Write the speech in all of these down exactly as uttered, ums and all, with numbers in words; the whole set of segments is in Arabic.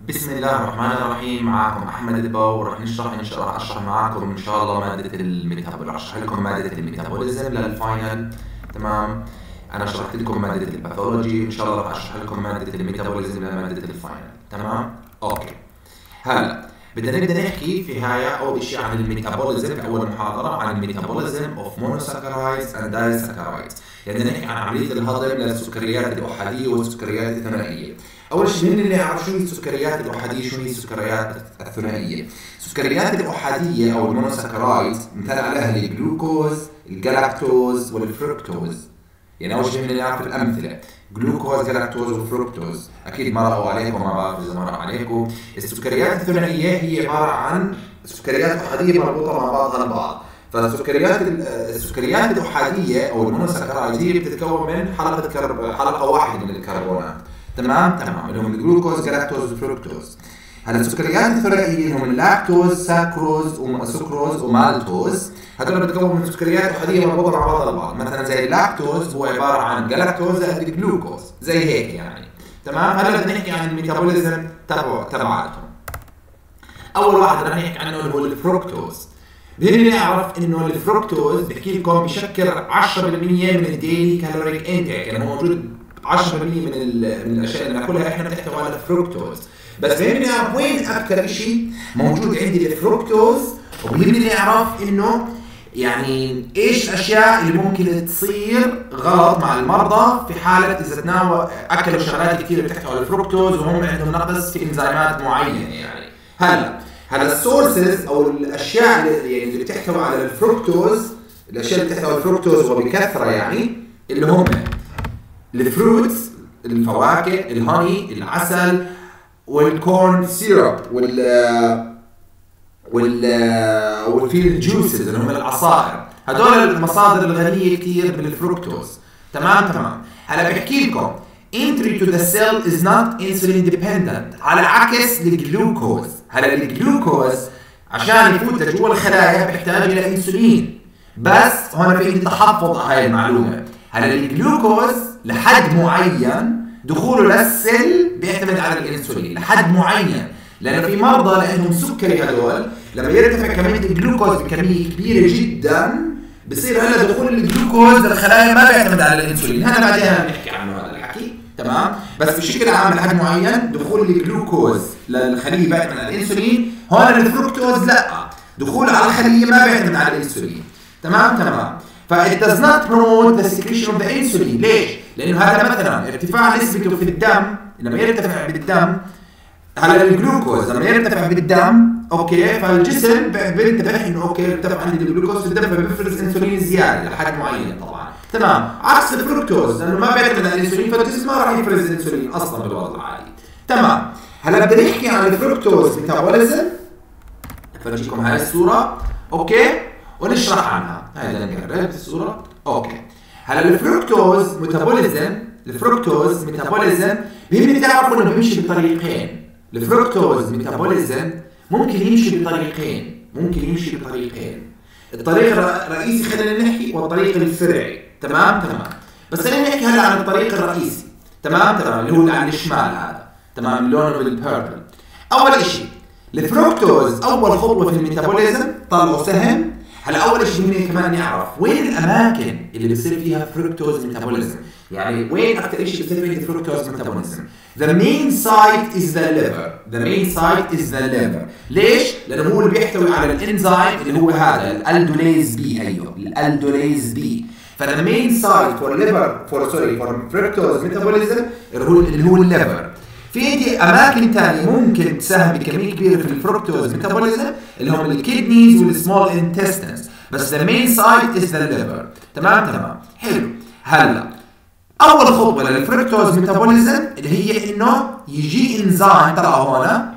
بسم الله الرحمن الرحيم. معكم أحمد الباو، ورح نشرح إن شاء الله أشرح معكم إن شاء الله مادة الميتابول. رح أشرح لكم مادة الميتابوليزم للفاينل. تمام. أنا شرحت لكم مادة الباثولوجي، إن شاء الله رح أشرح لكم مادة الميتابوليزم لمادة الفاينل. تمام. أوكي. هلا بدنا نبدأ نحكي في هاي أول شيء عن الميتابوليزم في أول محاضرة، عن الميتابوليزم أوف مونوساكرايدز أند دايساكرايدز. يعني نحكي عن عملية الهضم للسكريات الأحادية والسكريات الثنائية. أول شيء بدنا نعرف شو هي السكريات الأحادية، شو هي السكريات الثنائية. السكريات الأحادية أو المونوساكرايدز مثال عليها الجلوكوز، الجلاكتوز والفركتوز. يعني أول شيء بدنا نعرف الأمثلة: جلوكوز، جلاكتوز وفركتوز. أكيد مرقوا عليكم، ما بعرف إذا مرق عليكم. السكريات الثنائية هي عبارة عن سكريات أحادية مربوطة مع بعضها البعض. فالسكريات السكريات الأحادية أو المونوساكرايدز هي بتتكون من حلقة كرب حلقة واحدة من الكربونات. تمام تمام اللي هم الجلوكوز، جلاكتوز وفركتوز. هلا السكريات الثنائية هم اللاكتوز، ساكروز وسكروز ومالتوز. هذول بتكون من سكريات أحادية مربوطة مع بعضها البعض. مثلا زي اللاكتوز هو عبارة عن جلاكتوز زائد الجلوكوز، زي هيك يعني. تمام. هلا بدنا نحكي عن الميتابوليزم تبع تبعاتهم. أول واحد بدنا نحكي عنه اللي هو الفركتوز. بدنا نعرف انه الفركتوز بحكي لكم بشكل عشرة بالمية من الديلي كالوريك انتيك، يعني موجود عشرة بالمية من من الاشياء اللي ناكلها احنا بتحتوي على الفركتوز. بس بدنا نعرف وين اكثر شيء موجود عندي الفركتوز، وبدنا نعرف انه يعني ايش الاشياء اللي ممكن تصير غلط مع المرضى في حاله اذا تناول اكلوا شغلات كثير بتحتوي على الفركتوز وهم عندهم نقص في انزيمات معينه. يعني هلا هلا السورسز او الاشياء اللي يعني اللي بتحتوي على الفركتوز، الاشياء اللي بتحتوي على الفركتوز وبكثره يعني اللي هم الفروتس، الفواكه، الهوني، العسل، والكورن سيرب، وال وال والفي الجوسز اللي هم العصائر. هدول المصادر الغنيه كثير بالفركتوز. تمام تمام. هلا بحكي لكم entry to the cell is not insulin dependent، على عكس الجلوكوز. هلا الجلوكوز عشان يفوت جوا الخلايا بيحتاج الى انسولين، بس هون في عندي تحفظ على هاي المعلومه. هلا الجلوكوز لحد معين دخوله للسل بيعتمد على الانسولين لحد معين، لانه في مرضى لانهم سكري هدول لما يرتفع كميه الجلوكوز بكميه كبيره جدا بصير هلا دخول الجلوكوز للخلايا ما بيعتمد على الانسولين. هذا بعدين بنحكي عنه هذا الحكي. تمام. بس بشكل عام لحد معين دخول الجلوكوز للخليه بيعتمد على الانسولين. هون الفركتوز لا، دخوله على الخليه ما بيعتمد على الانسولين. تمام تمام. ف it does not promote the secretion of the insulin. ليش؟ لانه هذا مثلا ارتفاع نسبته في الدم لما يرتفع بالدم، هلا الجلوكوز لما يرتفع بالدم اوكي فالجسم بينتبه انه اوكي ارتفع عندي الجلوكوز في الدم فبيفرز انسولين زياده لحد معين طبعا. تمام. عكس الفركتوز لانه ما بيعتمد على الانسولين فالجسم ما راح يفرز انسولين اصلا بالوضع العادي. تمام. هلا بدنا نحكي عن الفركتوز ميتابوليزم. فرجيكم هاي الصوره اوكي ونشرح عنها. هاي بدنا نقرب الصوره اوكي. هلا الفركتوز ميتابوليزم، الفركتوز ميتابوليزم بيهمني تعرفوا انه بيمشي بطريقين. الفركتوز ميتابوليزم ممكن يمشي بطريقين، ممكن يمشي بطريقين. الطريق الرئيسي خلينا نحكي والطريق الفرعي. تمام تمام. بس خلينا نحكي هلا عن الطريق الرئيسي. تمام تمام اللي هو على الشمال هذا. تمام لونه بالبيربل. اول شيء الفركتوز اول خطوه في الميتابوليزم طلعوا سهم. هلا اول شيء بدنا كمان نعرف وين الاماكن اللي بيصير فيها فركتوز ميتابوليزم، يعني وين اكثر شيء بيصير فيه فركتوز ميتابوليزم. The main site is the liver. The main site is the liver. ليش؟ لانه هو اللي بيحتوي على الانزيم اللي هو هذا الالدوليز بي. ايوه الالدوليز بي. ف the main site for liver for sorry for fructose metabolism اللي هو اللي هو الليفر. في عندي اماكن ثانيه ممكن تساهم بكميه كبيره في الفركتوز ميتابوليزم اللي هم الكيدنيز والسمول انتستينز، بس the main site is the liver. تمام تمام حلو. هلا اول خطوه للفركتوز ميتابوليزم اللي هي انه يجي انزيم طلع هنا،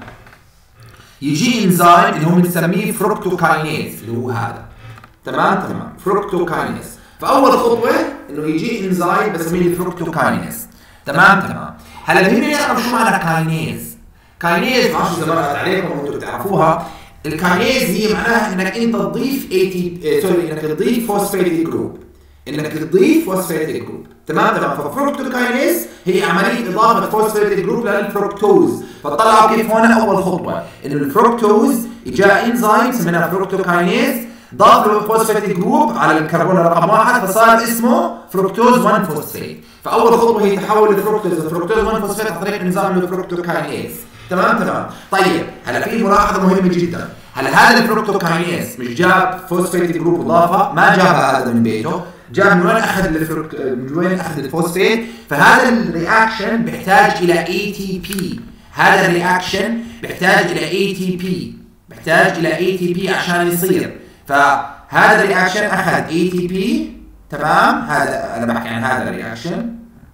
يجي انزيم اللي هو بنسميه فركتوكاينيز اللي هو هذا. تمام تمام فركتوكاينيز. فاول خطوه انه يجي انزيم بسميه الفركتوكاينيز. تمام تمام. هلا بدنا نعرف شو معنى كاينيز. كاينيز ما اذا مرت عليكم وانتم بتعرفوها. الكاينيز هي معناها انك انت تضيف اي تي سوري انك تضيف فوسفيت جروب. انك تضيف فوسفاتيك جروب. تمام تمام. فالفركتوكاينيز هي عمليه اضافه فوسفاتيك جروب للفركتوز. فطلعوا كيف هون اول خطوه انه الفركتوز اجى انزيم سميناه فركتوكاينيز ضاف له فوسفاتيك جروب على الكربون رقم واحد فصار اسمه فركتوز واحد فوسفات. فاول خطوه هي تحول الفركتوز لفركتوز واحد فوسفات عن طريق انزيم الفركتوكاينيز. تمام تمام. طيب هلا في ملاحظه مهمه جدا. هلا هذا الفركتوكاينيز مش جاب فوسفاتيك جروب اضافه، ما جابها هذا من بيته، جاب من وين اخذ الفركت من وين اخذ الفوسفات. فهذا الرياكشن بيحتاج الى اي تي بي. هذا الرياكشن بيحتاج الى اي تي بي، بيحتاج الى اي تي بي عشان يصير. فهذا الرياكشن اخذ اي تي بي. تمام. هذا انا بحكي عن هذا الرياكشن،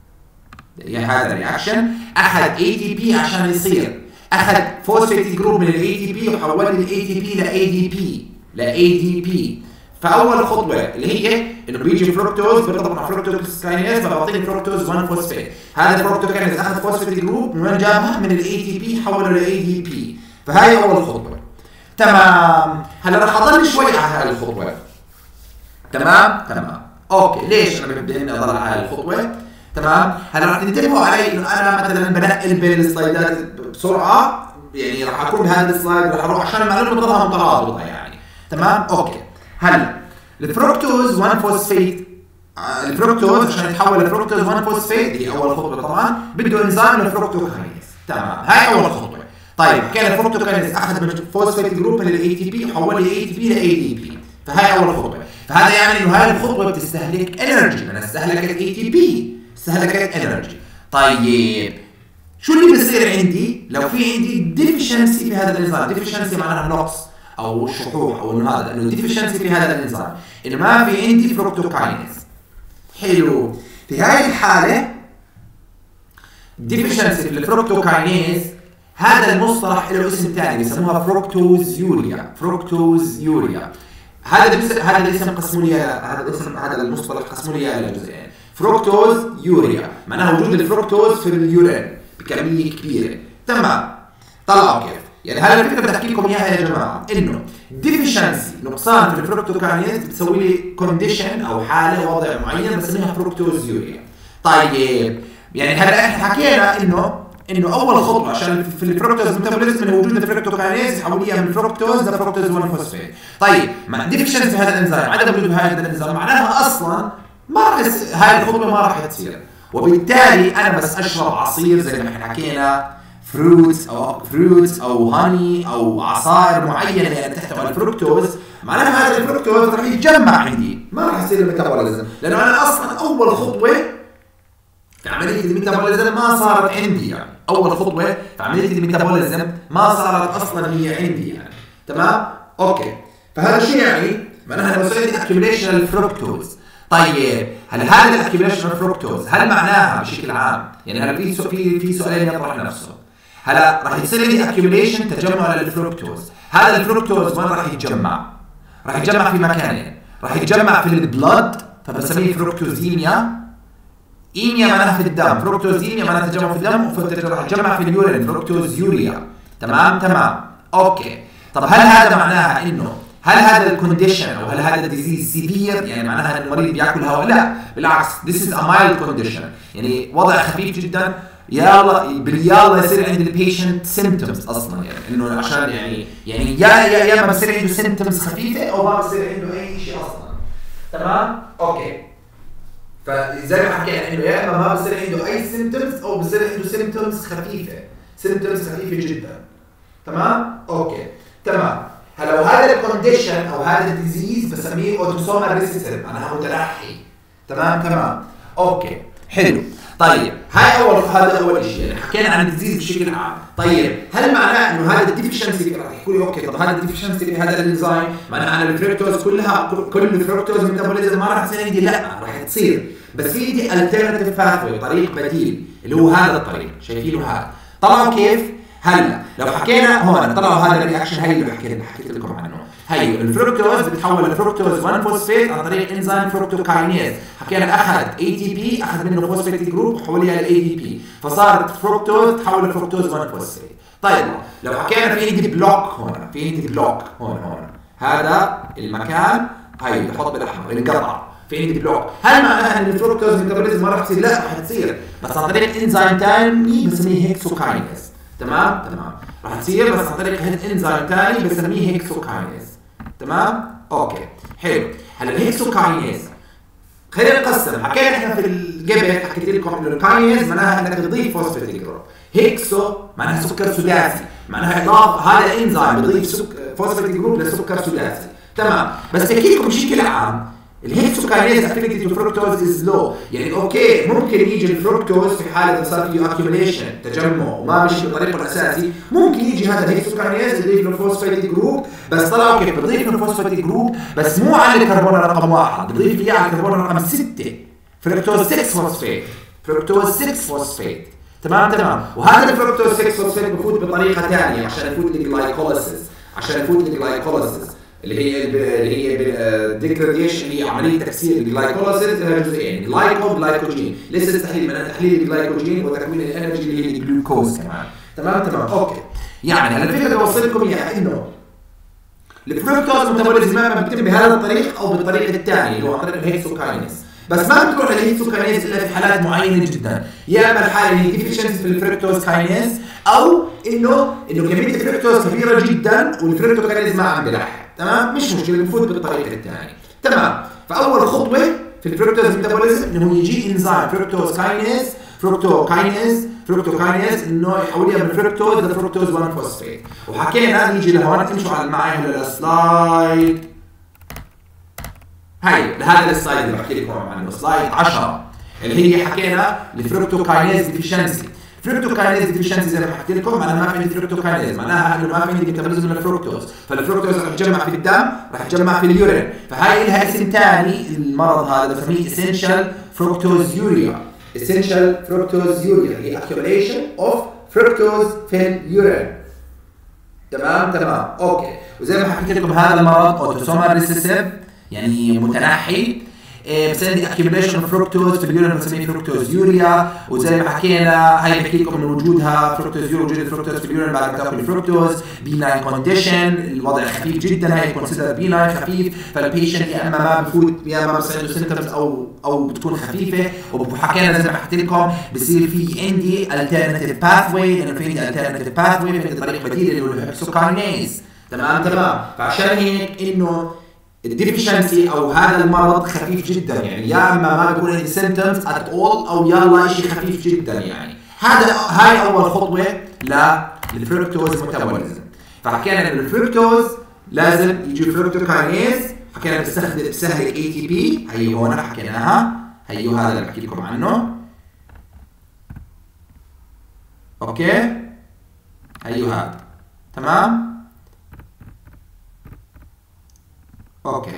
يعني هذا الرياكشن اخذ اي تي بي عشان يصير، اخذ فوسفاتيك جروب من الاي تي بي وحول الاي تي بي لاي دي بي لاي دي بي. فاول خطوه اللي هي انه بيجي فروكتوز بيرتبط مع فركتوكاينيز فبعطيك فركتوز واحد فوسفات. هذا الفركتوكاينيز اخذ فوسفاتيك جروب من وين جابها؟ من الاي تي بي حوله لاي دي بي. فهي اول خطوه. تمام. هلا راح اضل شوي على هذه الخطوه. تمام تمام. اوكي ليش انا بدي اني اضل على هذه الخطوه؟ تمام. هلا راح تنتبهوا علي انه انا مثلا بنقل بين السلايدات بسرعه، يعني راح اكون بهذا السلايد راح اروح عشان المعلومه تضلها مترابطه يعني. تمام. اوكي. هلا الفركتوز واحد فوسفات، الفركتوز عشان يتحول لفركتوز واحد فوسفات دي اول خطوه طبعا بده انزيم للفركتوكاينيز. تمام. هاي اول خطوه. طيب كان الفركتوكاينيز اخذ من الفوسفات جروب للاي تي بي وحول الاي تي بي لاي دي بي. فهاي اول خطوه. فهذا يعني انه هاي الخطوه بتستهلك انرجي. انا استهلكت اي تي بي، استهلكت انرجي. طيب شو اللي بصير عندي لو في عندي ديفيشنسي في هذا الانزيم؟ ديفيشنسي معناها نقص او شحوح او انه هذا انه ديفيشنسي في هذا الانزيم، انه ما في عندي فركتوكاينيز. حلو. في هاي الحاله ديفيشنسي في الفركتوكاينيز هذا المصطلح له اسم ثاني بيسموها فركتوز يوريا. فركتوز يوريا هذا هذا الاسم قسموا لي، هذا الاسم هذا المصطلح قسموا لي الى جزئين. فركتوز يوريا معناها وجود الفركتوز في اليورين بكميه كبيره. تمام. طلعوا كيف؟ يعني هذا الفكره بدي احكي لكم اياها يا جماعه، انه ديفيشنسي نقصان في الفركتوكاينيز بتسوي لي كونديشن او حاله وضع معين بسميها فركتوز يوريا. طيب يعني هلا احنا حكينا انه انه اول خطوه عشان في الفركتوز ميتابوليزم انه وجود الفركتوكاينيز يحوليها من فركتوز لفركتوز واحد فوسفات. طيب مع ديفيشنسي هذا الانزيم، عدم وجود هذا الانزيم معناها اصلا ما راح هاي الخطوه ما راح تصير، وبالتالي انا بس اشرب عصير زي ما احنا حكينا فروتس او فروتس او هاني او عصائر معينه يعني تحتوي على الفركتوز، معناها هذا الفركتوز راح يتجمع عندي ما راح يصير الميتابوليزم، لانه انا اصلا اول خطوه في عمليه الميتابوليزم ما صارت عندي. يعني اول خطوه في عمليه الميتابوليزم ما صارت اصلا هي عندي يعني. تمام. اوكي. فهذا الشيء يعني معناها انه بصير اكيوميليشن للفركتوز. طيب هل هذا الاكيوميليشن للفركتوز هل معناها بشكل عام يعني هلا في في في سؤالين يطرح نفسه، هلا راح يصير لي اكيوميليشن تجمع للفركتوز، هذا الفركتوز وين راح يتجمع؟ راح يتجمع في مكانين، راح يتجمع في البلد فبسميه فركتوزيميا. ايميا معناها في الدم، فركتوزيميا معناها تجمع في الدم، وراح يتجمع في اليورين فركتوز يوريا. تمام تمام. اوكي. طب هل هذا معناها انه هل هذا الكونديشن او هل هذا الديزيز سيفير يعني معناها ان المريض بياكل هواء؟ لا بالعكس، this is a mild condition يعني وضع خفيف جدا. يلا باليلا يصير عند البيشنت سيمبتومز اصلا يعني انه عشان يعني يعني يا يا يا ما بصير عنده سيمبتومز خفيفه او ما بصير عنده اي شيء اصلا. تمام. اوكي. فزي ما حكينا انه يا اما ما بصير عنده اي سيمبتومز او بصير عنده سيمبتومز خفيفه، سيمبتومز خفيفه جدا. تمام. اوكي. تمام. هلا وهذا الكونديشن او هذا الديزيز بسميه اوتوسومال ريسيسيف معناها متنحي. تمام تمام. اوكي حلو. طيب هاي اول هذا اول شيء يعني حكينا عن الديزيز بشكل عام. طيب هل معناه انه هذا الديفيشنسي راح يحكوا لي اوكي طب هذا الديفيشنسي في هذا الانزيم معناها انا الفركتوز كلها كل الفركتوز ميتابوليزم ما راح تصير عندي؟ لا راح تصير، بس في عندي التيرناتيف باثوي طريق بديل اللي هو هذا الطريق شايفينه هذا. طبعا كيف؟ هلا لو حكينا هون طلعوا هذا الرياكشن هي اللي حكينا حكيت لكم عنه، هي الفركتوز بتتحول لفركتوز واحد فوسفات عن طريق انزيم فركتوكاينيز. حكينا اخذ اي تي بي اخذ منه فوسفات جروب وحولها لاي دي بي فصارت فركتوز تحول لفركتوز واحد فوسفات. طيب لو حكينا في عندي بلوك هون، في عندي بلوك هون هون هذا المكان هي بحط بالاحمر انقطع، في اند بلوك. هل معناها ان الفركتوز ميتابوليزم ما راح تصير؟ لا راح تصير، بس عن طريق انزيم ثاني بسميه هيكسوكاينيز. تمام تمام راح تصير بس عن طريق انزيم ثاني بسميه هيكسوكاينيز. تمام اوكي حلو. هلا الهيكسوكاينيز خلينا نقسم. حكينا احنا في القبل حكيت لكم انه الكاينيز معناها انك تضيف فوسفاتيد جروب. هيكسو معناها سكر ثلاثي، معناها اضافه هذا انزيم بيضيف فوسفاتيد جروب لسكر ثلاثي. تمام بس احكي لكم بشكل عام الهيكسوكاينيز افينيتي تو فركتوز از لو. يعني اوكي ممكن يجي الفركتوز في حاله صار فيه اكيوميليشن تجمع وما مشي بطريقه الاساسي، ممكن يجي هذا الهيكسوكاينيز يضيف له فوسفاتيد جروب، بس طلع كيف بضيف له فوسفاتيد جروب بس مو على الكربون رقم واحد، بضيف لي على الكربون رقم ستة فركتوز ستة فوسفات. فركتوز ستة فوسفات. تمام تمام وهذا الفركتوز ستة فوسفات بفوت بطريقه ثانيه عشان يفوت للجلايكوليسيس، عشان يفوت للجلايكوليسيس اللي هي اللي هي ديجراديشن، هي عمليه تكسير الجلايكوليسيس الى جزئين، جلايكو جلايكوجين. ليس التحليل من تحليل الجلايكوجين وتكوين الانرجي اللي هي الجلوكوز كمان. تمام تمام اوكي. يعني الفكره اللي بوصل لكم اياها انه الفركتوز ميتابوليزم اما بيتم بهذا الطريق او بالطريق الثاني اللي هو عن طريق الهيكسوكاينيز، بس ما بتروح للهيكسوكاينيز الا في حالات معينه جدا، يا اما الحاله اللي هي ديفيشنسي في الفركتوز كاينيز او انه انه كميه الفركتوز كبيره جدا والفركتوكاينيز ما عم بيلحق. تمام مش مشكله بنفوت بالطريق الثاني. تمام فاول خطوه في الفركتوز ميتابوليزم انه يجي انزيم فركتوز كاينيز فركتوكاينيز فركتوكاينيز انه يحولها من فركتوز لفركتوز واحد فوسفات. وحكينا نيجي لهون امشوا على معي هلا السلايد هاي لهذا السلايد اللي بحكي لكم عنه سلايد عشرة اللي هي حكينا الفركتوكاينيز ديفيشنسي. فركتوكاينيز ديفيشنسي زي ما حكيت لكم معناها ما في فركتوكاينيز، معناها انه ما في ميتابوليزم للفركتوز، فالفركتوز رح يتجمع في الدم رح يتجمع في اليورين، فهاي لها اسم ثاني المرض هذا بسميه اسينشال فركتوزيوريا. اسينشال فركتوزيوريا هي accumulation of fructose في اليورين. تمام تمام اوكي. وزي ما حكيت لكم هذا المرض اوتوسومال ريسيسيف يعني متنحي، بسبب accumulation of fructose في اليورين بنسميه فركتوزيوريا. وزي ما حكينا هاي بحكي لكم من وجودها فركتوزيوريا، وجود الفركتوز في اليورين بعد ما تاكل الفركتوز بيناين كونديشن، الوضع خفيف جدا، هاي كونسيدر بيناين خفيف، فالبيشنت يا اما ما بفوت يا ما بصير له سيمبتومز او او بتكون خفيفه. وحكينا زي ما حكيت لكم بصير في عندي alternative pathway، لانه في عندي alternative pathway في عندي طريق بديل اللي هو الهيكسوكاينيز. تمام تمام فعشان هيك انه الديفيشنسي او هذا المرض خفيف جدا، يعني يا اما ما بيكون عندي سيمبتومز ات اول او يلا شيء خفيف جدا. يعني هذا هاي اول خطوه للفركتوز ميتابوليزم. فحكينا ان الفركتوز لازم يجي فركتوكاينيز، حكينا بستخدم بستهلك اي تي بي، هي هون حكيناها، هي هذا اللي بحكي لكم عنه. اوكي هي هذا تمام اوكي.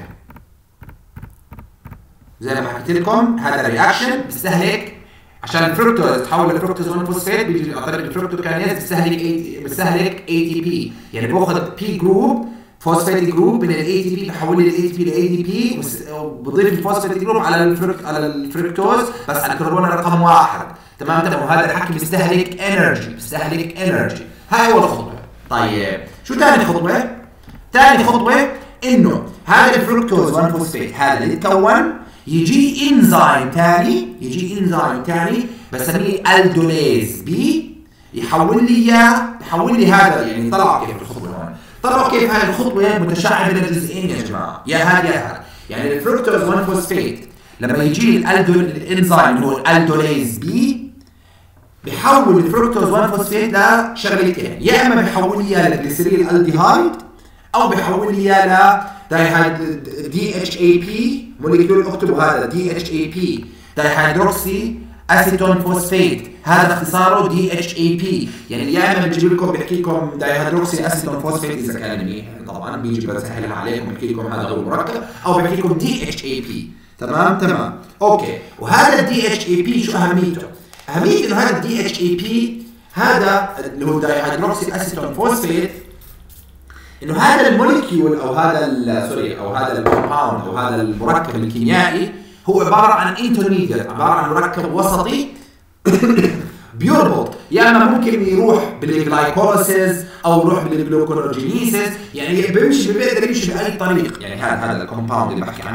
زي ما حكيت لكم هذا رياكشن بيستهلك عشان الفركتوز تحول لفركتوز واحد فوسفات، بيجي عن طريق الفركتوكاينيز بيستهلك بيستهلك اي تي بي، يعني باخذ بي جروب فوسفات جروب من الاي تي بي بحول لي الاي تي بي لاي دي بي وبضيف الفوسفات جروب على الفرك على الفركتوز بس على الكربون رقم واحد. تمام تمام وهذا الحكي بيستهلك انرجي بيستهلك انرجي. هاي اول خطوه. طيب شو ثاني خطوه؟ ثاني خطوه انه هذا الفركتوز واحد فوسفات هذا اللي تكون يجي انزيم ثاني يجي انزيم ثاني بسميه الدوليز بي يحول لي اياه يحول لي هذا. يعني طلع كيف الخطوه هون، طلعوا كيف هذه الخطوه متشعبه لجزئين يا جماعه، يا هذا يا هذا. يعني الفركتوز واحد فوسفات لما يجي الانزيم هو الدوليز بي بيحول الفركتوز واحد فوسفات لشغلتين، يا اما بيحول لي اياه لجليسريل الديهايد او بيحول لي اياه ل دي اتش اي بي موليكيول. اكتبوا هذا دي اتش اي بي دايهيدروكسي اسيتون فوسفات، هذا اختصاره دي اتش اي بي. يعني يا اما بجيب لكم بحكي لكم دايهيدروكسي اسيتون فوسفات اذا كان منيح طبعا بيجي بسهلها عليكم بحكي لكم هذا هو المركب، او بحكي لكم دي اتش اي بي. تمام تمام اوكي. وهذا الدي اتش اي بي شو اهميته؟ اهميته انه هذا الدي اتش اي بي هذا اللي هو دايهيدروكسي اسيتون فوسفات، انه هذا الموليكيول او هذا سوري او هذا الكومباوند او هذا المركب الكيميائي هو عباره عن انترميديت، عباره عن مركب وسطي بيربط، يا اما ممكن يروح بالجلايكوليسيس او يروح بالجلوكونوجينيسيس، يعني بيمشي بيقدر يمشي باي طريق. يعني هذا هذا الكومباوند اللي بحكي عنه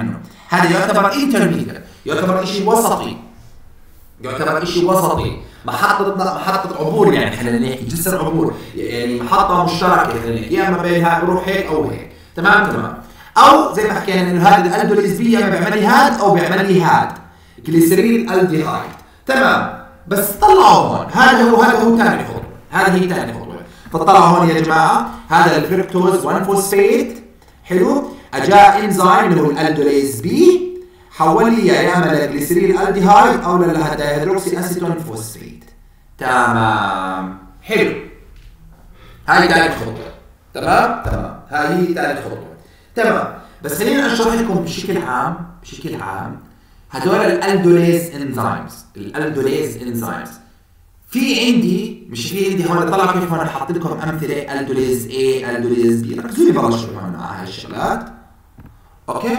هذا يعتبر انترميديت، يعتبر شيء وسطي، يعتبر شيء وسطي، محطة محطة عبور، يعني خلينا نحكي جسر عبور، يعني محطة مشتركة خلينا نحكي، يا اما بينها بروح هيك او هيك. تمام تمام. او زي ما حكينا انه هذا الالدوليز بي يا اما بيعمل لي هاد او بيعمل لي هاد جليسرين الديهايد. تمام. بس طلعوا هون، هذا هو هذا هو ثاني خطوة، هذه هي ثاني خطوة. فطلعوا هون يا جماعة هذا الفركتوز واحد فوسفيت، حلو، اجاء انزيم اللي هو الالدوليز بي حول لي يا اما لجليسرين الديهايد او للهيدروكسي اسيتون فوسفيت. تمام. حلو. هاي ثالث خطوة. تمام؟ تمام. هاي هي ثالث خطوة. تمام. بس خلينا اشرح لكم بشكل عام، بشكل عام هدول الالدوليز انزيمز، الالدوليز انزيمز. في عندي مش في عندي هون، طلع كيف هون حاطط لكم امثله الدوليز A، الدوليز B، ركزوا لي بالله شوي هون مع هاي الشغلات. اوكي؟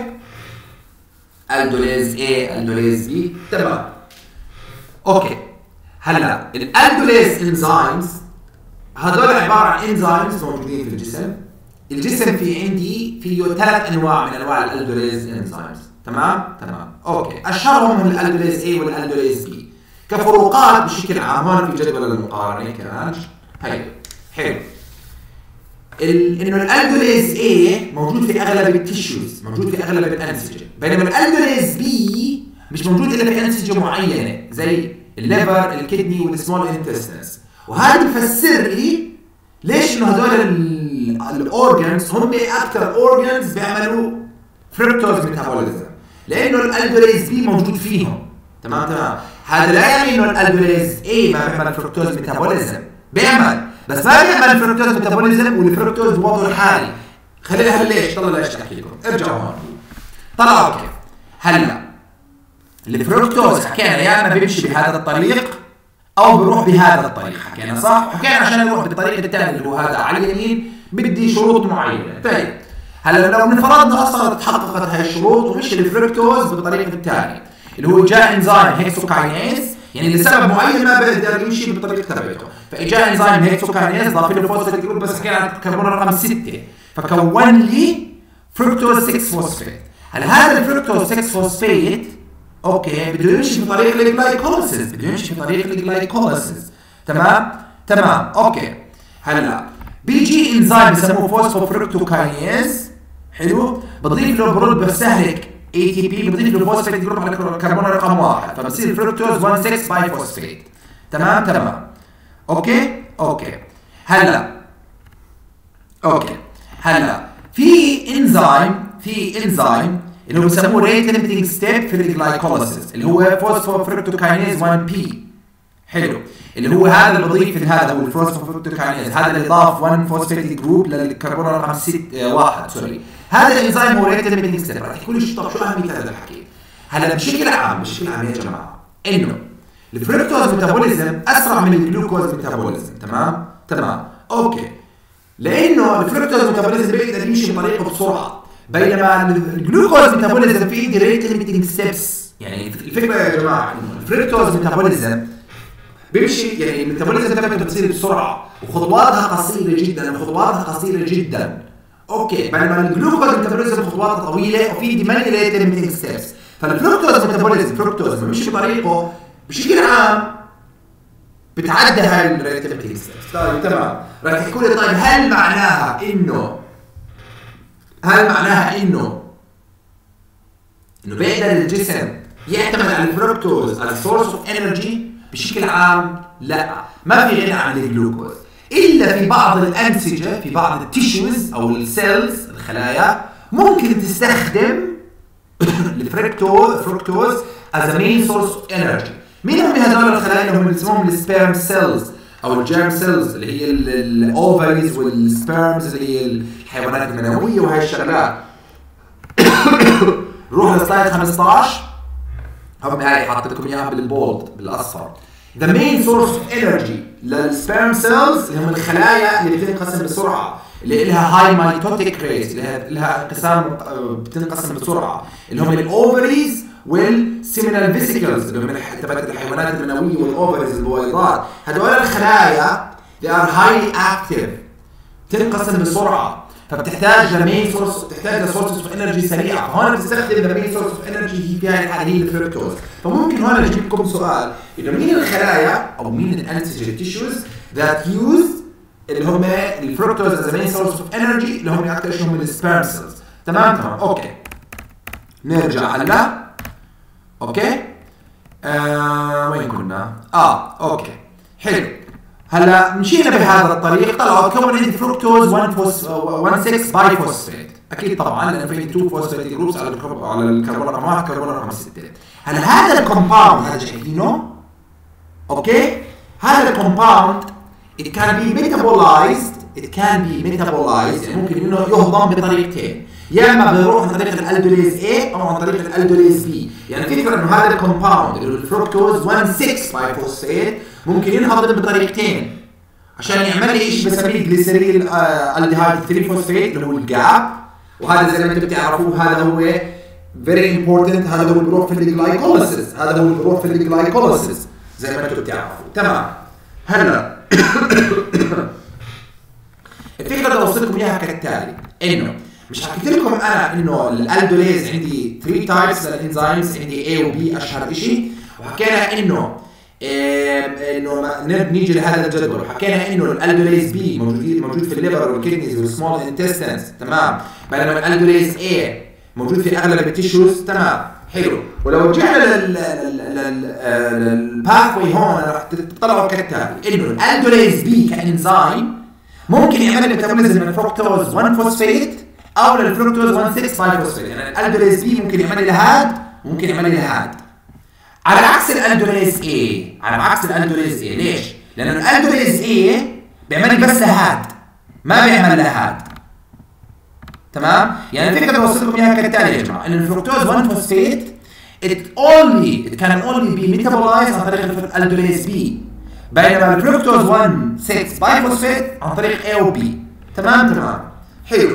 الدوليز A، الدوليز B، تمام. اوكي. هلا الالدوليز انزيمز هذول عباره عن انزيمز موجودين في الجسم. الجسم في عندي فيه ثلاث انواع من انواع الالدوليز انزيمز. تمام؟ تمام. اوكي. اشهرهم الالدوليز A والالدوليز B. كفروقات بشكل عام هون في جدول المقارنه كمان. حلو. حلو. انه الالدوليز A موجود في اغلب التيشوز، موجود في اغلب الانسجه، بينما الالدوليز B مش موجود الا في انسجه معينه زي الليفر، الكدني، والسمول انتستينز. وهذا بفسر لي ليش انه هذول الاورجنز هم اكثر اورجنز بيعملوا فركتوز ميتابوليزم، لانه الالدوليز بي موجود فيهم. تمام تمام. هذا لا يعني انه الالدوليز اي ما بيعمل فركتوز ميتابوليزم، بيعمل، بس ما بيعمل فركتوز ميتابوليزم والفركتوز بوضعه الحالي. خليها ليش؟ طلع ليش احكي لكم. ارجعوا هون. طلعوا كيف؟ هلا الفركتوز حكينا يا اما بيمشي بهذا الطريق او بروح بهذا الطريق، حكينا صح؟ حكينا عشان يروح بالطريق الثاني اللي هو هذا على اليمين بدي شروط معينه. طيب هلا لو نفرضنا اصلا تحققت هاي الشروط ومشي الفركتوز بالطريق الثاني اللي هو جاء انزيم هيكسوكاينيز، يعني لسبب معين ما بقدر يمشي بالطريق تبعته، فاجا انزيم هيكسوكاينيز ضاف له فوسفيت جروب، بس حكينا عن كربون رقم ستة، فكون لي فركتوز ستة فوسفيت. هلا هذا الفركتوز ستة فوسفيت اوكي بده يمشي بطريق الجلايكوليسيس، بده يمشي بطريق الجلايكوليسيس. تمام تمام. اوكي. هلا بيجي انزيم بسموه فوسفوفركتوكاينيز، حلو، بضيف له برود بستهلك اي تي بي، بضيف له فوسفيت جروب على كربون رقم واحد، فبصير فركتوز واحد ستة باي فوسفيت. تمام تمام. اوكي اوكي. هلا اوكي هلا في انزيم في انزيم اللي هو بسموه ريت ليميتنج ستيب في الجلايكوليسيس اللي هو فوسفوفركتوكاينيز واحد بي. حلو. اللي هو هذا اللي بضيف هذا هو الفوسفوفركتوكاينيز، هذا اللي ضاف واحد فوسفيت جروب للكربون رقم ستة واحد سوري. هذا الانزيم هو ريت ليميتنج ستيب. راح تحكوا لي طب شو اهميه هذا الحكي؟ هلا بشكل عام بشكل عام يا جماعه انه الفركتوز ميتابوليزم اسرع من الجلوكوز ميتابوليزم. تمام تمام. اوكي. لانه الفركتوز ميتابوليزم بيقدر يمشي بطريقه بسرعه، بينما الجلوكوز ميتابوليزم في عندي ريت ليميتنج ستيبس. يعني الفكره يا جماعه انه الفركتوز ميتابوليزم بيمشي، يعني الميتابوليزم تبعته بتصير بسرعه وخطواتها قصيره جدا وخطواتها قصيره جدا. اوكي. بينما الجلوكوز ميتابوليزم خطواتها طويله وفي عندي ماني ريت ليميتنج ستيبس. فالفركتوز ميتابوليزم فركتوز بيمشي بطريقه بشكل عام بتعدى هاي الريت ليميتنج ستيبس. طيب تمام. راح تحكوا لي طيب هل معناها انه هل معناها انه انه بيقدر الجسم يعتمد على الفركتوز as source of energy؟ بشكل عام لا، ما في غنى عن الجلوكوز الا في بعض الانسجه، في بعض التيشوز او السيلز الخلايا ممكن تستخدم الفركتوز فركتوز as a main source of energy. مين هم هذول الخلايا؟ هم اسمهم السبيرم سيلز او الجيرم سيلز اللي هي الاوفريز والسبيرمز اللي هي الحيوانات المنويه وهي الشغلات. روح لسلايد خمسة عشر، هم هاي حاطط لكم اياها بالبولد بالاصفر. The main source of energy للسبيرم سيلز اللي هم الخلايا اللي بتنقسم بسرعه، اللي لها هاي مايتوتيك ريت، اللي لها انقسام بتنقسم بسرعه، اللي هم الاوفريز والسيمينال فيسيكلز اللي هم تبعت الحيوانات المنويه والاوفريز البويضات. هذول الخلايا they are highly active، تنقسم بسرعه، فبتحتاج لمين سورس، بتحتاج لسورسز اوف انرجي سريعه، فهون بتستخدم لمين سورس اوف انرجي هي فيها الحاله هي الفركتوز. فممكن هون اجيب لكم سؤال انه مين الخلايا او مين الانسجه تيشوز ذات يوز اللي هم الفركتوز از مين سورس اوف انرجي اللي هم اكثر شيء هم السبيرم سيلز. تمام تمام اوكي. نرجع هلا اوكي. آه وين كنا؟ اه اوكي حلو. هلا مشينا بهذا الطريق طلعوا كون عندي فركتوز واحد فوس واحد ستة باي فوسفيت. اكيد طبعا لان في اثنين فوسفيت جروبس على الكربون على الكربون رقم واحد كربون رقم ستة. هلا هذا الكومباوند هذا شايفينه اوكي. هذا الكومباوند it can be metabolized it can be metabolized يعني ممكن انه يهضم بطريقتين، يا اما بيروح عن طريق الالدوليز A او عن طريق الالدوليز B. يعني فكرة انه هذا الكومباوند اللي الفركتوز واحد ستة باي فوسفيت ممكن ينهضم بطريقتين عشان يعمل لي شيء بسميه جليسريل الديهايد ثلاثة فوسفيت اللي هو الجاب. وهذا زي ما انتم بتعرفوه هذا هو very important، هذا هو بيروح في الجلايكوليسيس، هذا هو بيروح في الجلايكوليسيس زي ما انتم بتعرفوا. تمام. هلا الفكرة اللي اوصلكم اياها كالتالي، انه مش حكيت لكم انا انه الالدوليز عندي ثلاثة تايبس للانزيمز، عندي A و B اشهر شيء، وحكينا انه إيه انه نيجي لهذا الجدول حكينا انه الالدوليز B موجود موجود في الليفر والكدنيز والسمول انتستينز. تمام. بينما الالدوليز A موجود في اغلب التيشوز. تمام حلو. ولو رجعنا للباثوي هون راح تطلعوا كالتالي انه الالدوليز B كانزيم ممكن يعمل ميتابوليزم من الفركتوز واحد فوسفيت او للفركتوز واحد ستة باي فوسفيت. يعني الالدوليز B ممكن يعمل لي هاد ممكن يعمل لي هاد، على عكس الالدوليز A. على عكس الالدوليز A ليش؟ لانه الالدوليز A بيعمل لي بس هاد ما بيعمل لها هاد. تمام؟ يعني الفكره اللي بوصلكم اياها كالتالي يا جماعه، ان الفركتوز واحد فوسفيت it only it can only be metabolized عن طريق الالدوليز B، بينما الفركتوز واحد ستة باي فوسفيت عن طريق A و B. تمام تمام حلو.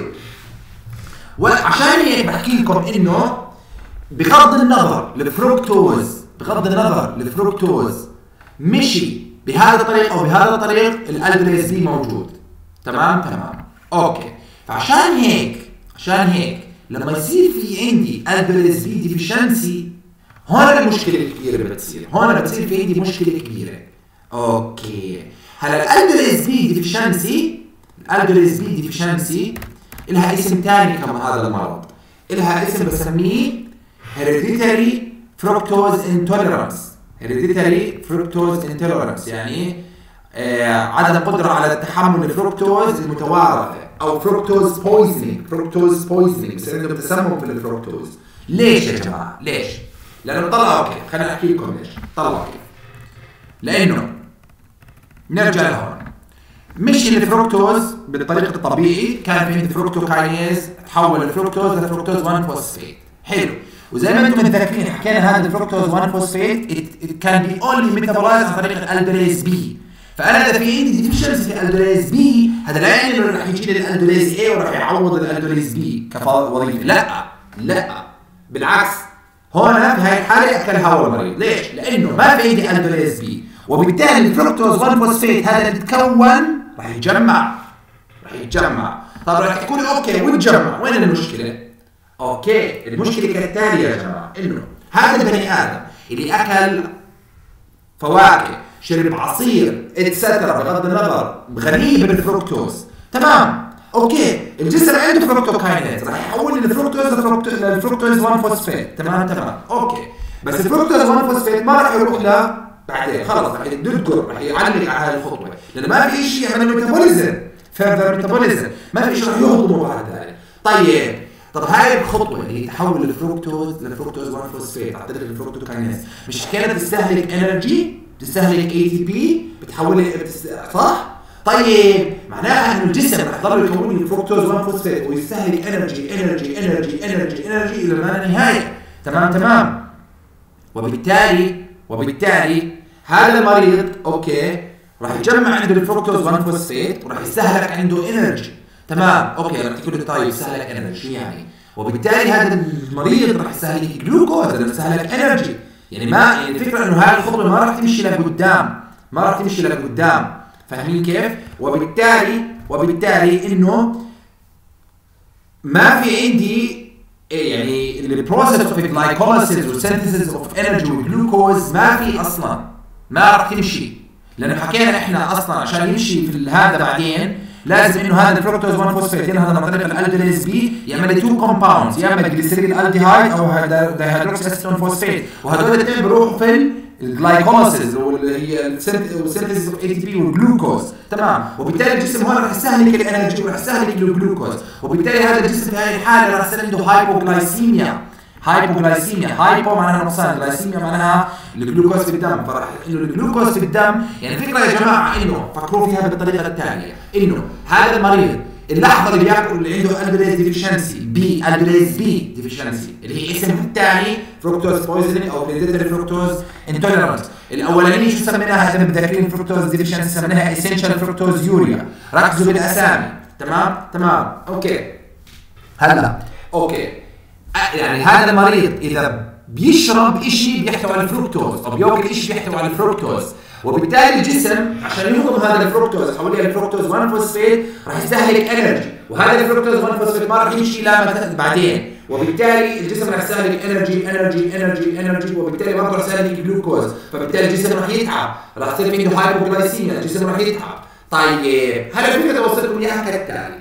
وعشان هيك بحكي لكم انه بغض النظر الفركتوز بغض النظر الفركتوز مشي بهذا الطريق او بهذا الطريق الالدوليز B موجود. تمام تمام اوكي. فعشان هيك عشان هيك لما يصير في عندي الالدوليز B ديفيشنسي هون المشكله الكبيره بتصير، هون بتصير في عندي مشكله كبيره. اوكي. هلا الالدوليز B ديفيشنسي الالدوليز B ديفيشنسي لها اسم ثاني كمان هذا المرض، لها اسم بسميه hereditary fructose intolerance. hereditary fructose intolerance يعني آه عدم قدرة على تحمل الفركتوز المتوارثة او fructose poisoning. fructose poisoning بس عندهم تسمم في الفركتوز. ليش يا جماعة؟ ليش؟ لأنه طلعوا كيف، خلينا أحكي لكم ليش طلعوا كيف. لأنه نرجع لهون، مش الفركتوز بالطريقة الطبيعي كان في عند فركتوكاينيز تحول الفركتوز لفركتوز واحد فوسفيت. حلو. وزي ما انتم متذكرين حكينا هذا الفركتوز واحد فوسفيت كان بي اونلي ميتابولايز عن طريق الالدوليز B. فانا اذا في عندي ديفيشنسي في الالدوليز B هذا لا يعني انه راح يجي لي الالدوليز A وراح يعوض الالدوليز B كوظيفه. لا لا بالعكس، هون في هاي الحاله اكلها هو المريض. ليش؟ لانه ما في عندي الالدوليز B، وبالتالي الفركتوز واحد فوسفيت هذا اللي تكون راح يتجمع راح يتجمع. طب راح تقول اوكي ويتجمع، وين المشكله؟ اوكي المشكله كالتالي يا جماعه، انه هذا البني ادم اللي اكل فواكه شرب عصير اتسترا بغض النظر غني بالفركتوز. تمام اوكي. الجسم عنده فركتوكاينيز راح يحول الفركتوز للفركتوز واحد فوسفيت. تمام تمام اوكي. بس الفركتوز واحد فوسفيت ما راح يروح له بعدين، خلص راح يدقر راح يعلق على هذه الخطوه، لانه ما في شيء يعمل ميتابوليزم فيرذر ميتابوليزم، ما في شيء راح يهضمه بعد ذلك. طيب طب هاي الخطوه اللي تحول الفركتوز للفركتوز واحد فوسفيت عن طريق الفركتوكاينيز مش كانت تستهلك انرجي، تستهلك اي تي بي بتحولها صح؟ طيب معناها انه الجسم رح يضل يكون الفركتوز واحد فوسفيت ويستهلك انرجي انرجي انرجي انرجي انرجي الى ما لا نهايه. تمام تمام. وبالتالي وبالتالي هذا المريض اوكي راح يجمع عنده الفركتوز واحد فوسفيت وراح يستهلك عنده انرجي. تمام اوكي. راح تقول لي طيب يستهلك انرجي يعني، وبالتالي هذا المريض راح يستهلك جلوكوز راح يستهلك انرجي. يعني ما يعني الفكره انه هذه الخطوه ما راح تمشي لقدام، ما راح تمشي لقدام. فاهمين كيف؟ وبالتالي وبالتالي انه ما في عندي يعني البروسيس اوف جلايكوليسيس والسينثيسيس اوف انرجي والجلوكوز ما في اصلا، ما راح تمشي، لانه حكينا احنا اصلا عشان يمشي في هذا بعدين لازم انه هذا الفركتوز واحد فوسفات ينهض عن طريق الالديليز بي يعمل تو كومباوندز، يا اما جليسيريل الديهايد او دايهيدروكسي اسيتون فوسفات، وهذول الاثنين بيروحوا في الجلايكوليسيس واللي هي السينثيسيس اوف اي تي بي والجلوكوز. تمام. وبالتالي الجسم هون راح يستهلك الانرجي وراح يستهلك الجلوكوز، وبالتالي هذا الجسم في هذه الحاله راح يصير عنده هايبوغلايسيميا. هايبوغلايسيميا، هايبو معناها نقصان، جلايسيميا معناها الجلوكوز في الدم. فراح انه الجلوكوز في الدم، يعني الفكره يا جماعه انه فكروا فيها بالطريقه التاليه، انه هذا المريض اللحظه اللي بياكل اللي عنده الدوليز ديفيشنسي بي الدوليز بي ديفيشنسي اللي هي اسم الثاني فروكتوز بويزنينج او هيريديتري فروكتوز انتوليرانس. الاولانيه شو سميناها؟ اذا متذكرين فروكتوز ديفيشنسي سميناها اسينشال فروكتوز يوريا. ركزوا بالاسامي. تمام تمام اوكي. هلا اوكي، يعني هذا المريض اذا بيشرب شيء بيحتوي على الفركتوز او بياكل شيء بيحتوي على الفركتوز، وبالتالي الجسم عشان يهضم هذا الفركتوز يحولها لفركتوز واحد فوسفات راح يستهلك انرجي، وهذا الفركتوز واحد فوسفات ما راح يمشي لا بعدين، وبالتالي الجسم راح يستهلك انرجي انرجي انرجي انرجي وبالتالي ما راح يستهلك جلوكوز، فبالتالي الجسم راح يتعب، راح يصير في عنده هايبوغلايسيميا، الجسم راح يتعب. طيب هلا الفكره وصلتكم اياها كالتالي.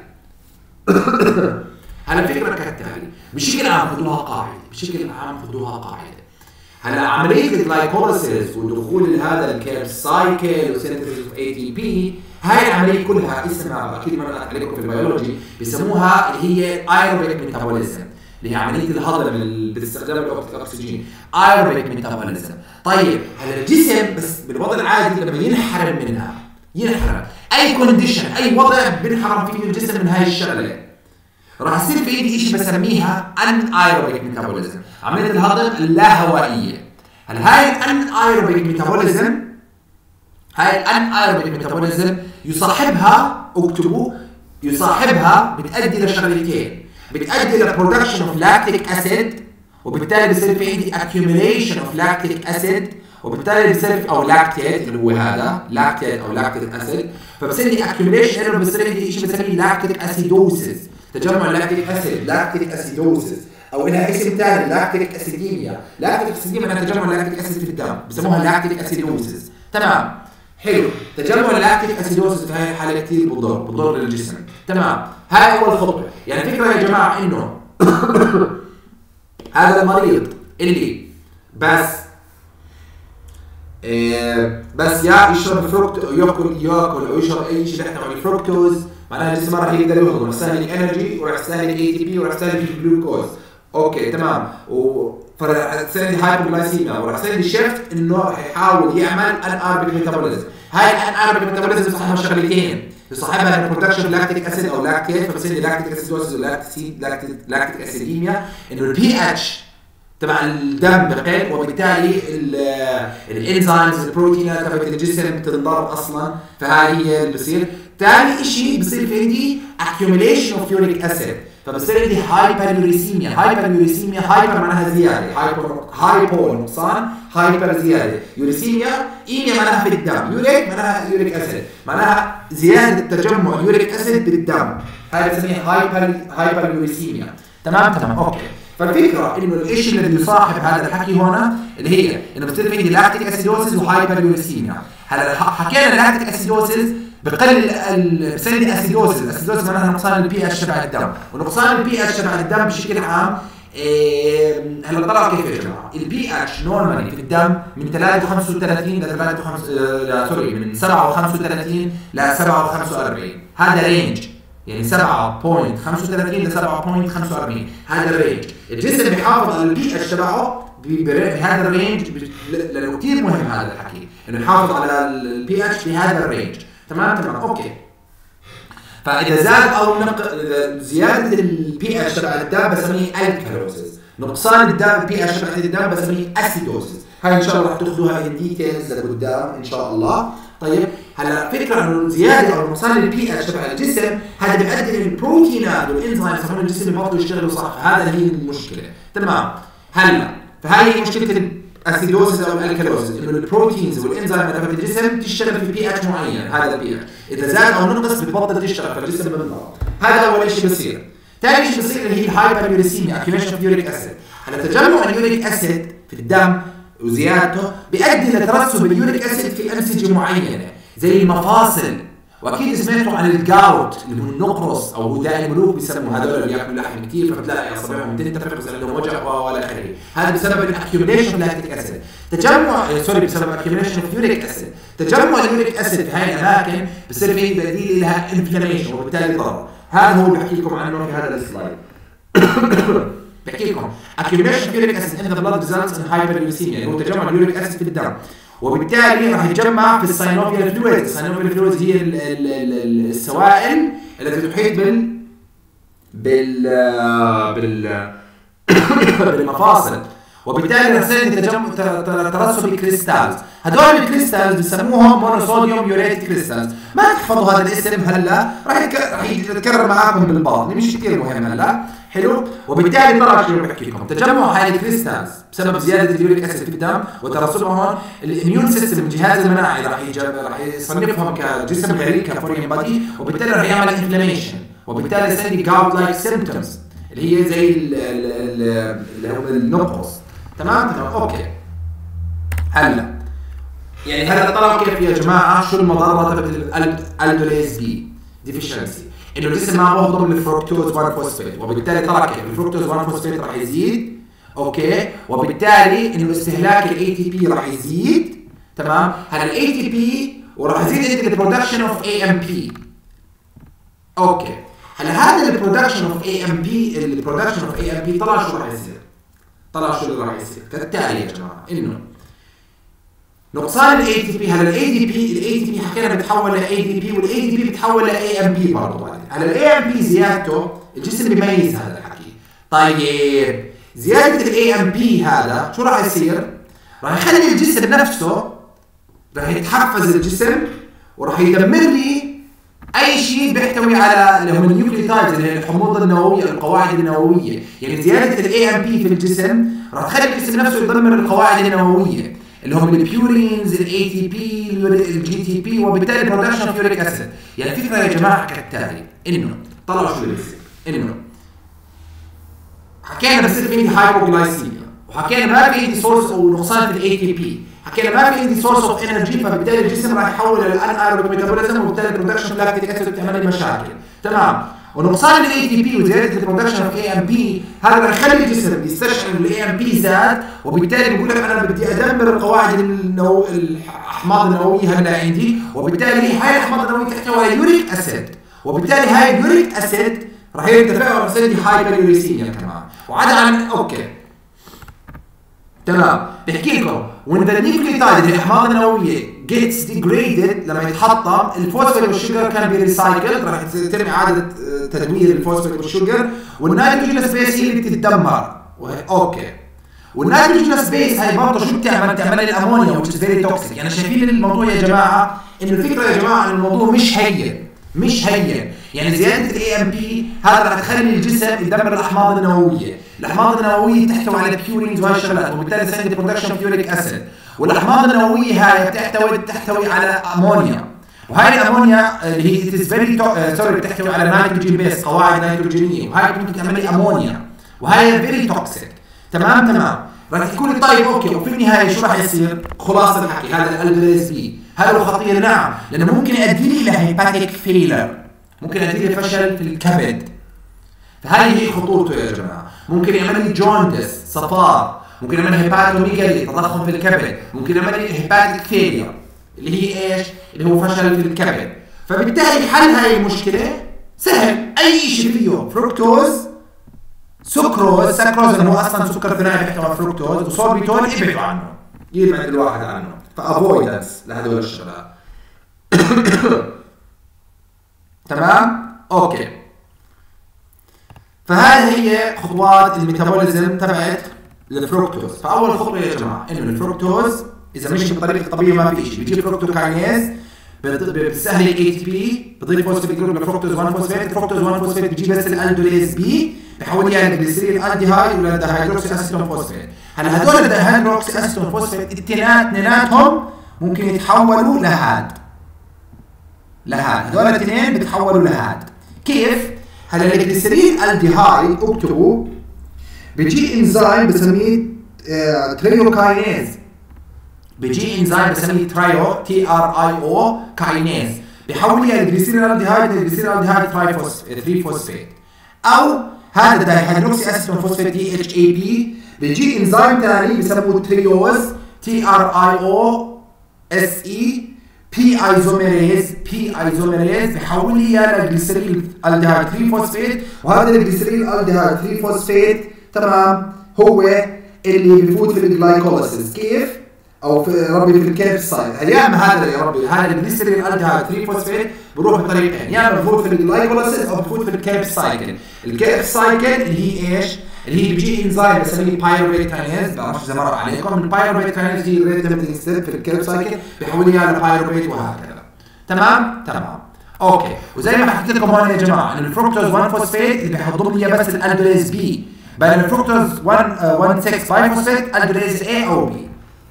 هلا الفكره كالتالي، بشكل عام خذوها قاعده، بشكل عام خذوها قاعده. هلا عمليه الجلايكوليسيس ودخول هذا الكيرب سايكل وسينثيسيس اوف اي تي بي، هاي العمليه كلها اسمها اكيد ما قلت عليكم في البيولوجي بيسموها اللي هي ايروبيك ميتابوليزم، اللي هي عمليه الهضم باستخدام الاكسجين، ايروبيك ميتابوليزم. طيب هلا الجسم بس بالوضع العادي لما ينحرم منها، ينحرم اي كونديشن اي وضع بنحرم فيه الجسم من هاي الشغله، راح يصير في عندي شيء بسميها ان ايروبيك ميتابوليزم، عمليه الهضم اللاهوائيه. هل هاي الان ايروبيك ميتابوليزم، هاي الان ايروبيك ميتابوليزم يصاحبها، اكتبوا، يصاحبها بتؤدي لشغلتين، بتؤدي لبرودكشن اوف لاكتيك اسيد، وبالتالي بيصير في عندي accumulation اوف لاكتيك اسيد، وبالتالي بيصير او لاكتيت اللي هو هذا لاكتيت او لاكتيك اسيد، فبصير لي accumulation انه بيصير عندي شيء بنسميه لاكتيك اسيدوسيس، تجمع لاكتيك اسيد، لاكتيك اسيدوسيس، او لها اسم ثاني لاكتيك اسيديميا. لاكتيك اسيديميا معناها تجمع لاكتيك اسيد في الدم، بسموها لاكتيك اسيدوسيس. تمام حلو. تجمع لاكتيك اسيدوسيس في هاي الحاله كثير بضر بضر للجسم. تمام. هاي اول خطوه. يعني الفكره يا جماعه انه هذا المريض اللي بس إيه بس يا يشرب فركتوز ياكل ياكل او يشرب اي شيء بيحتوي على الفركتوز، معناها الجسم ما راح يقدر يهضم، راح يستهلك انرجي وراح يستهلك اي تي بي وراح يستهلك الجلوكوز. اوكي تمام. وراح تصير لي هايبوغلايسيميا وراح يصير لي شيفت انه راح يحاول يعمل ان اربيك ميتابوليزم. هاي الان اربيك ميتابوليزم بصاحبها شغلتين، بصاحبها البرودكشن لاكتيك اسيد او لاكتيت، فبصير لي لاكتيك اسيدوسيس ولاكتيك لاكتيك اسيديميا، انه البي اتش تبع الدم بقل، وبالتالي الانزيمز البروتينات تبع الجسم بتنضرب اصلا، فهاي هي اللي بصير. ثاني شيء بصير في عندي accumulation of uric acid، فبصير عندي hyperuricemia. hyperuricemia هايبر معناها زياده، هايبر هايبو نقصان، هايبر زياده، يوريسيميا ايميا معناها في الدم، يوريك معناها يوريك اسيد، معناها زياده تجمع يوريك اسيد بالدم، هاي بنسميها هايبر هايبر يوريسيميا. تمام تمام اوكي. فالفكره انه الشيء الذي يصاحب هذا الحكي هنا اللي هي انه بتصير في عندي لاكتيك اسيدوسيس وهايبر يوريسيميا. هلا حكينا لاكتيك اسيدوسيس بقلل بصير لي اسيدوسيس، الاسيدوسيس معناها نقصان البي اتش تبع الدم، ونقصان البي اتش تبع الدم بشكل عام إيه هلا طلع كيف يا جماعه؟ البي اتش نورمالي في الدم من ثلاثة وخمسة وثلاثين ل ثلاثة وخمسين سوري من سبعة وخمسة وثلاثين ل سبعة وخمسة وأربعين، هذا رينج، يعني سبعة فاصلة خمسة وثلاثين ل سبعة فاصلة خمسة وأربعين، هذا الرينج. الجسم بيحافظ على البي اتش تبعه بهذا الرينج، لانه كثير مهم هذا الحكي انه يحافظ على البي اتش بهذا الرينج. تمام تمام اوكي. فاذا زاد او نق... زياده البي اتش تبع الدم بسميه الكالوسيس، نقصان الدم البي اتش تبع الدم بسميه اسيدوسيس. هاي ان شاء الله راح تاخذوها ان ديتيلز لقدام ان شاء الله. طيب هلا فكره انه زياده او نقصان البي اتش تبع الجسم هذا بيؤدي للبروتينات والانزيمز تبع الجسم يبطلوا يشتغلوا صح، هذا هي المشكله. تمام. هلا فهي مشكله الاسيدوسيس او الكالوسيس، انه البروتينز والانزيمات تبع الجسم تشتغل في بي اتش معين، هذا البي اتش اذا زاد او نقص بتبطل تشتغل فالجسم بينضرب. هذا اول شيء بصير. ثاني شيء بصير اللي هي الهايبريوريسيميا accumulation of uric acid. هلا تجمع اليوريك اسيد في الدم وزيادته بيؤدي لترسب اليوريك اسيد في انسجه معينه زي المفاصل. واكيد سمعتوا عن الجاوت اللي هو النقرس او غداء الملوك بيسموا هذول اللي ياكلوا لحم كثير فبتلاقي اصابعهم تنتفخ بصير عندهم وجع والى اخره. هذا بسبب الاكيوميليشن لاكتيك اسيد. تجمع سوري بسبب الاكيوميليشن اوف يوريك اسيد. تجمع اليوريك اسيد في هاي الاماكن بصير في بديل لها انفلاميشن وبالتالي ضرر. هذا هو اللي بحكي لكم عنه في هذا السلايد. بحكي لكم accumulation of uric acid in the blood results in hyperuricemia اللي هو تجمع اليوريك اسيد في الدم وبالتالي راح يتجمع في الساينوفيال فلويد. الساينوفيال فلويد هي ال ال ال السوائل التي تحيط بال بال بال بالمفاصل وبالتالي راح يصير تجمع ترسب الكريستالز. هدول الكريستالز بسموهم مونوصوديوم يوريت كريستالز. ما تحفظوا هذا الاسم هلا راح راح يتكرر معاكم بالبعض مش كثير مهم هلا حلو. وبالتالي طلع شو بحكي لكم تجمع هاي الكريستالز بسبب زياده اليوريك اسيد في الدم وترسبهم الاميون سيستم الجهاز المناعي راح راح يصنفهم كجسم غريب كفورين بادي وبالتالي راح يعمل انفلاميشن وبالتالي يصير جاوت لايك سيمبتومز اللي هي زي اللي هو النقرس. تمام تمام اوكي. هلا يعني هلا طلعوا كيف يا جماعه شو المضره تبع الالدوليز بي ديفيشنسي انه الجسم ما بهضم الفركتوز واحد فوسفات وبالتالي طلع كيف الفركتوز واحد فوسفات راح يزيد اوكي وبالتالي انه استهلاك الاي تي بي راح يزيد. تمام. هلا الاي تي بي وراح يزيد البرودكشن اوف اي ام بي اوكي. هلا هذا البرودكشن اوف اي ام بي البرودكشن اوف اي ام بي طلع شو راح يصير؟ طلع شو اللي راح يصير؟ كالتالي يا جماعه انه نقصان الاي تي بي. هلا الاي دي بي الاي تي بي حكينا بتحول لاي دي بي والاي دي بي بتحول لاي ام بي برضه. هلا الاي ام بي زيادته الجسم بيميز هذا الحكي. طيب زياده الاي ام بي هذا شو راح يصير؟ راح يخلي الجسم نفسه راح يتحفز الجسم وراح يدمر لي اي شيء بيحتوي على اللي هم النيوكليوتايدز اللي هي الحموضه النوويه القواعد النوويه. يعني زياده الاي ام بي في الجسم راح تخلي الجسم نفسه يدمر القواعد النوويه اللي هم البيورينز الاي تي بي الجي تي بي وبالتالي برودكشن اوف يوريك اسيد. يعني الفكره يا جماعه كالتالي انه طلعوا شو اللي بيصير انه حكينا بصير في عندي هايبوغلايسيميا وحكينا ما في عندي سورس او نقصان في الاي تي بي. حكينا ما في عندي سورس اوف انرجي فبالتالي الجسم راح يحول الى الان ايروبيك ميتابوليزم وبالتالي برودكشن لاكتيك اسيد بتعمل لي مشاكل. تمام. ونقصان الاي تي بي وزياده البرودكشن اوف اي ام بي هذا راح يخلي الجسم يستشعر الاي ام بي زاد وبالتالي بقول لك انا بدي ادمر القواعد النو الاحماض النوويه هلا عندي وبالتالي هاي الاحماض النوويه تحتوي على يوريك اسيد وبالتالي هاي اليوريك اسيد راح يرتفع وراح يصير لي هايبريوريسيميا كمان. وعدا عن اوكي تمام. بحكي لكم when the nucleotide الاحماض النوويه gets degraded لما يتحطم الفوسفات والشجر كان بيريسايكل راح تتم اعاده تدوير الفوسفات والشجر والنيتروجينوس بيس هي اللي بتتدمر. اوكي. والنيتروجينوس بيس هاي برضه شو بتعمل؟ بتعمل لي الامونيا which is very toxic. يعني شايفين الموضوع يا جماعه انه الفكره يا جماعه ان الموضوع مش هين مش هين. يعني زياده الاي ام بي هذا راح تخلي الجسم يدمر الاحماض النوويه. الاحماض النوويه تحتوي على بيورينز وهي الشغلات وبالتالي يصير برودكشن اوف يوريك اسيد والاحماض النوويه هاي بتحتوي تحتوي على امونيا وهاي الامونيا اللي هي اتس فيري سوري بتحتوي على نيتروجين بيس قواعد نيتروجينيه وهاي ممكن تعمل لي امونيا وهي فيري توكسيك. تمام تمام. راح تكون طيب اوكي وفي النهايه شو راح يصير؟ خلاصه الحكي هذا الالدوليز بي هذا هو خطير. نعم لانه ممكن يؤدي لي الى هيباتيك فيلر ممكن يؤدي لي فشل في الكبد. فهذه هي خطورته يا جماعه. ممكن يعمل لي جوندس صفار ممكن يعمل هيباتوميجالي تضخم في الكبد ممكن يعمل لي هيباتيك فيلر اللي هي ايش؟ اللي هو فشل في الكبد. فبالتالي حل هاي المشكله سهل. اي شيء فيه فركتوز سكروز سكروز اللي هو اصلا سكر ثنائي بيحتوي على فركتوز وسوربيتول ابعدوا عنه يبعد الواحد عنه. فافويدنس لهدول الشغلات. تمام اوكي. فهذه هي خطوات الميتابوليزم تبعت الفركتوز. فاول خطوه يا جماعه انه الفركتوز اذا مشي بالطريقه الطبيعيه ما في شيء بيجيب فركتوكاينيز بتستهلك اي تي بي بتضيف فوسفات جروب لفركتوز واحد فوسفات. الفركتوز واحد فوسفات بيجيب بس الالدوليز بي بحول اياها لجليسيرين الديهايد ولا دهيدروكسي اسيتون فوسفات. هلا هدول الدهيدروكسي اسيتون فوسفات التنات اثنيناتهم ممكن يتحولوا لهاد لهاد. هدول الاثنين بيتحولوا لهاد. كيف؟ هلا الجليسرين الديهايد اكتبوا بيجي انزيم بسميه اه تريوكاينيز. بيجي انزيم بسميه ترايو تي ار اي او كاينيز، بيحول لي الجليسرين الديهايد للجليسرين الديهايد ثري فوسفيت، او هذا دايهيدروكسي اسيتون فوسفيت دي اتش اي بي. بيجي انزيم ثاني بسموه تريوز تي ار اي او اس اي بي ايزوميريز بي ايزوميريز بيحول لي الجليسرين الديهايد ثري فوسفيت، وهذا الجليسرين الديهايد ثري فوسفيت تمام هو اللي بيفوت في الجلايكوليسيس. كيف؟ او في ربي في الكابسايد. يا اما هذا يا ربي هذا الجليسرين الديهايد ثري فوسفيت بروح بطريقتين، يا اما بفوت في الجلايكوليسيس او بفوت في الكاب سايكل. الكاب سايكل اللي هي ايش؟ اللي هي بيجي انزيم بسميه بايروفيت كاينيز، بعرفش اذا مر عليكم. البايروفيت كاينيز هي الريت ليميتنج ستيب في الكاب سايكل، بيحول لي على بايروفيت وهكذا. تمام؟ تمام. اوكي، وزي ما حكيت لكم هون يا جماعه ان الفركتوز واحد فوسفيت اللي بيحضر لي بس الالدوليز بي، بين الفركتوز واحد ستة باي فوسفيت الدوليز اي او بي.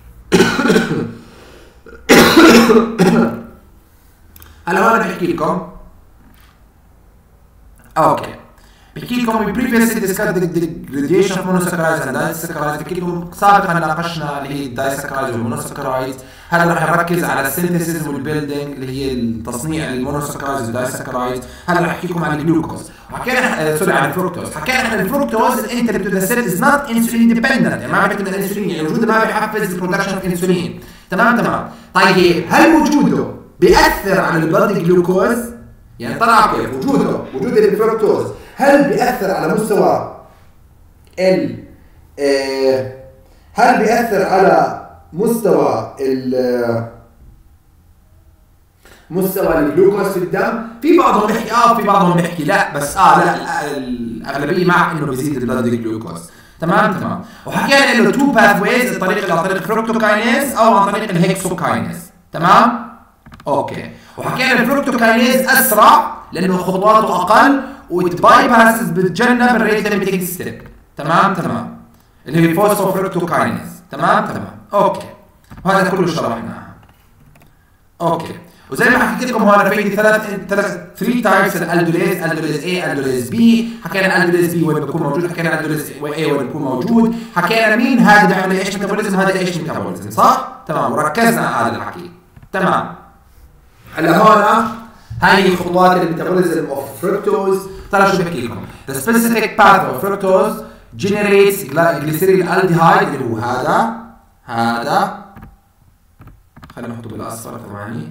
هلا هون بحكي لكم اوكي بحكي لكم we previously discussed the degradation of monosaccharides and disaccharides. بحكي لكم سابقا ناقشنا اللي هي الدايساكرايدز والمونوساكرايدز. هلا رح نركز على السينثيسيس والبيلدينج اللي هي التصنيع المونوساكرايدز والدايساكرايدز. هلا رح احكي لكم عن الجلوكوز، وحكينا سوري عن الفركتوز. حكينا عن الفركتوز الانتر تو ذا سيل از نوت انسولين ديبندنت، يعني ما بيعتمد على الانسولين، يعني وجوده ما بيحفز البرودكشن اوف انسولين. تمام تمام. طيب هل وجوده بيأثر على البلد جلوكوز؟ يعني طلع كيف وجوده وجود الفركتوز هل بيأثر على مستوى ال آه هل بيأثر على مستوى ال مستوى الجلوكوز في الدم؟ في بعضهم بيحكي اه وفي بعضهم بيحكي لا، بس اه لا الاغلبيه مع انه بيزيد البلد جلوكوز. تمام تمام. وحكينا انه تو باثويز، الطريق عن طريق الفركتوكاينيز او عن طريق الهيكسوكاينيز. تمام؟ اوكي. وحكينا الفركتوكاينيز اسرع لانه خطواته اقل وتباي باسز بتجنب الريت ليميتنج ستيب. تمام تمام. اللي هي فوسفوفركتوكاينيز. تمام تمام. اوكي. وهذا كله شرحناه. اوكي. وزي ما حكيت لكم هون في ثلاث ثلاث ثري تايبس الالدوليز، الدوليز اي، الدوليز بي. حكينا الالدوليز بي وين بيكون موجود، حكينا الالدوليز اي وين بيكون موجود، حكينا مين هذا بيعمل ايش ميتابوليزم، هذا ايش ميتابوليزم، صح؟ تمام. وركزنا على هذا الحكي. تمام. هلا هون هاي خطوات الميتابوليزم اوف فركتوز. ترى شو بحكي لكم؟ The specific path of fructose generates glycerol aldehyde اللي هو هذا هذا خلينا نحطه بالاصفر ثواني،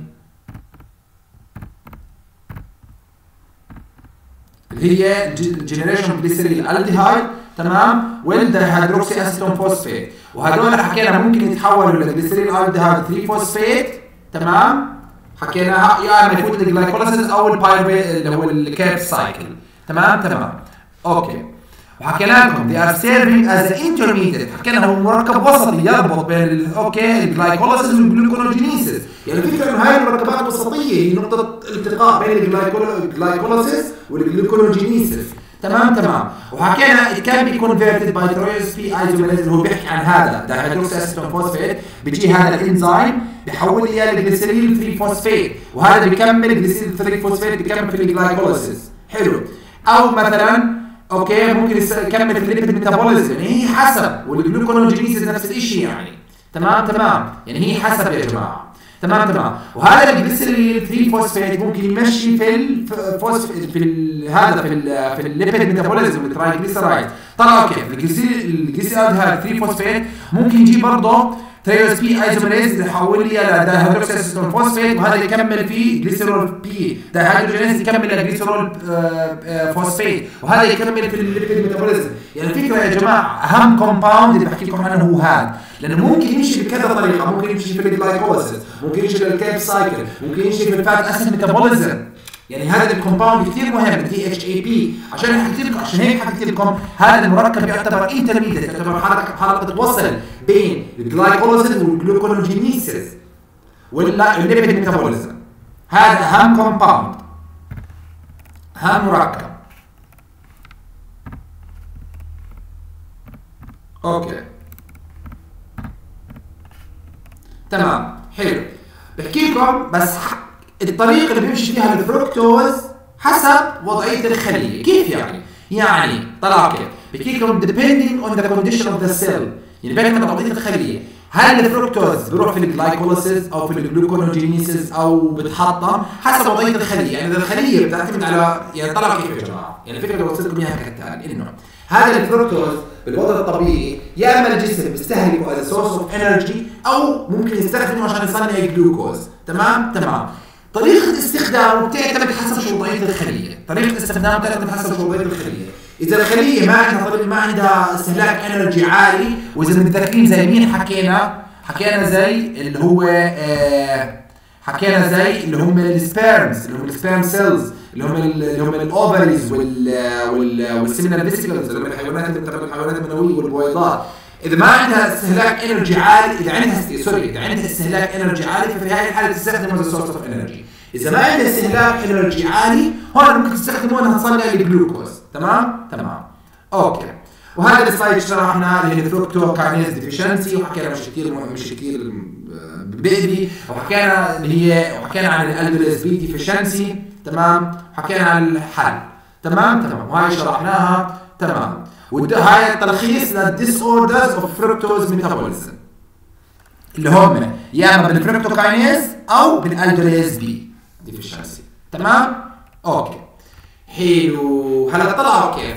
اللي هي generation glycerol aldehyde. تمام. والدايهيدروكسي اسيتون فوسفيت، وهذول حكينا ممكن يتحولوا لجليسرين aldehyde ثري فوسفيت. تمام. حكيناها يا اما يفوت الجلايكوليسيس او البايروفيت اللي هو الكاب سايكل. تمام تمام. اوكي. وحكينا لكم they are serving as an intermediate، حكينا هو مركب وسطي يربط بين اوكي الجلايكوليسيس والجلوكونوجينيسيس. يعني الفكره انه هاي المركبات الوسطيه هي نقطه التقاء بين الجلايكوليسيس والجلوكونوجينيسيس. تمام تمام. وحكينا it can be converted by tyrosine P isomerase اللي هو بيحكي عن هذا دايهيدروكسي اسيتون فوسفيت. بيجي هذا الانزيم بيحول لي الجليسرين ثري فوسفيت، وهذا بيكمل الجليسرين ثري فوسفيت بيكمل في الجلايكوليسيس. حلو. او مثلا اوكي ممكن يكمل في الليبيد ميتابوليزم، يعني هي حسب، والجلوكونوجينيسيس نفس الشيء يعني. تمام تمام. يعني هي حسب يا جماعه. تمام تمام. وهذا الجليسرين ثري فوسفيت ممكن يمشي في الفوسفيت في ال هذا في ال في الليبيد ميتابوليزم الترايجليسرايد. طلع اوكي الجليسرين الجليسرين هذا ثري فوسفيت ممكن يجي برضه تريوس بي ايزوميريز يحول لي على دايهيدروكسي اسيتون فوسفيت، وهذا يكمل فيه جليسرول بي دايهيدروجينيز يكمل على جليسرول فوسفيت، وهذا يكمل في الليبيد ميتابوليزم. يعني الفكره يا جماعه اهم كومباوند اللي بحكي لكم عنه هو هذا، لانه ممكن يمشي بكذا طريقه، ممكن يمشي في الجلايكوليسيس، ممكن يمشي بالكاب سايكل، ممكن يمشي في الفات اسيد ميتابوليزم. يعني هذا الكومباوند كثير مهم الدي اتش اي بي. عشان حكيت لكم عشان هيك حكيت لكم هذا المركب يعتبر انترميديت، يعتبر حلقه حلقه وصل بين الجلايكوليسيس والجلوكونوجينيسيس والليبيد ميتابوليزم. هذا اهم كومباوند، اهم مركب. اوكي تمام. حلو. بحكي لكم بس الطريقه اللي بيمشي فيها الفركتوز حسب وضعيه الخليه. كيف يعني؟ يعني طلع كيف؟ بحكي لكم depending on the condition of the cell، يعني بيعتمد على وضعيه الخليه. هل الفركتوز بيروح في الجلايكوليسيس او في الجلوكونوجينيسيس او بتحطم حسب وضعيه الخليه. يعني الخليه بتعتمد على، يعني طلع كيف يا جماعه؟ يعني الفكره اللي وصلت لكم اياها كالتالي، انه هذا الفركتوز بالوضع الطبيعي يا اما الجسم بيستهلكه از سورس اوف انرجي او ممكن يستخدمه عشان يصنع جلوكوز. تمام تمام. طريقه استخدامه بتعتمد حسب شو وضعيه الخليه، طريقه استخدامه بتعتمد حسب شو وضعيه الخليه. اذا الخليه ما عندها طريق ما عندها استهلاك انرجي عالي، واذا متذكرين زي مين حكينا؟ حكينا زي اللي هو آه حكينا زي اللي هم السبيرمز، اللي هم السبيرم سيلز، اللي هم اللي هم الاوفريز وال وال والسيمينال فيسيكلز، اللي هم الحيوانات الحيوانات المنويه والبويضات. اذا ما عندها استهلاك انرجي عالي، اذا عندها سوري اذا عندها استهلاك انرجي عالي، ففي هذه الحاله تستخدمه از سورس اوف انرجي. اذا ما عندها استهلاك انرجي عالي، هون ممكن تستخدموه انها تصنع الجلوكوز. تمام تمام. اوكي. وهذا السلايد شرحنا اللي هي الفركتوكاينيز ديفيشنسي، وحكينا مش كثير مش كثير بيبي، وحكينا اللي هي وحكينا عن الالدوليز بي ديفيشنسي. تمام. حكينا عن الحل. تمام تمام. وهي شرحناها. تمام. وهاي التلخيص للديس اوردرز اوف فركتوز ميتابوليزم اللي هم يا اما بالفركتوكاينيز او بالالدوليز بي ديفيشنسي. تمام. اوكي حلو. هلا طلعوا كيف؟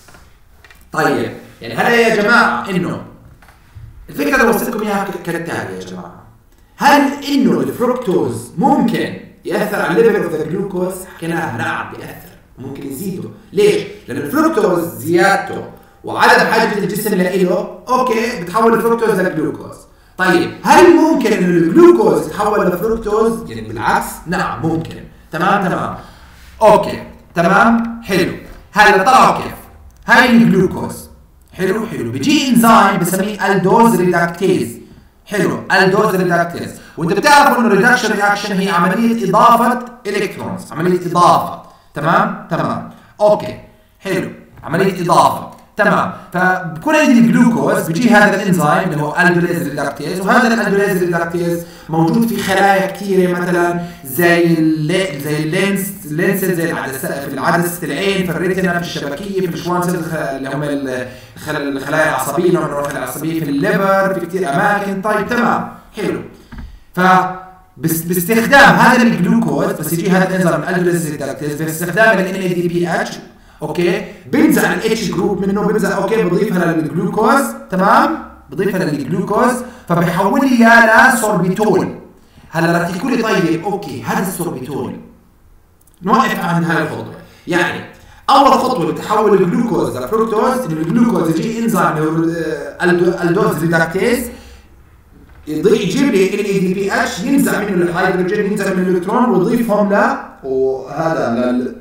طيب يعني هلا يا جماعه انه الفكره اللي وصلت لكم اياها كالتالي يا جماعه، هل انه الفركتوز ممكن ياثر على الليفل اوف ذا جلوكوز؟ حكيناها نعم بياثر، ممكن يزيده. ليش؟ لان الفركتوز زيادته وعدم حاجه الجسم له اوكي بتحول الفركتوز لجلوكوز. طيب هل ممكن ان الجلوكوز يتحول لفركتوز؟ يعني بالعكس نعم ممكن. تمام تمام. اوكي تمام حلو. هلا طلعوا كيف؟ هاي الجلوكوز حلو حلو بيجي انزيم بسميه الدوز ريدكتيز. حلو الدوز ريدكتيز. وانت بتعرفوا انه الريدكشن رياكشن هي عمليه اضافه الكترونز، عمليه اضافه. تمام تمام. اوكي حلو عمليه اضافه. تمام. فبكون عندي الجلوكوز بيجي هذا الانزيم اللي هو الدوليز ريدكتيز، وهذا الالدوليز ريدكتيز موجود في خلايا كثيره مثلا زي زي اللينس اللينس زي العدسه في العدسه العين، في الريتنا، في الشبكيه، في الشوانسل اللي هم الخلايا العصبيه، اللي هم الخلايا العصبيه، في الليفر، في كثير اماكن. طيب تمام حلو. ف بس باستخدام هذا الجلوكوز بس يجي هذا الانزيم الالدوليز ريدكتيز باستخدام ال إن إيه دي بي إتش اوكي بنزع الاتش جروب منه، بنزع اوكي بضيفها للجلوكوز. تمام. بضيفها للجلوكوز فبيحول لي اياه لسوربيتول. هلا رح تقول لي طيب اوكي هذا السوربيتول نوقف عند هاي الخطوه. يعني اول خطوه بتحول الجلوكوز لفركتوز، انه الجلوكوز يجي انزيم الدوز ريدكتيز يجيب لي ال إيه دي بي إتش، ينزع منه الهيدروجين، ينزع منه الالكترون ويضيفهم ل وهذا لل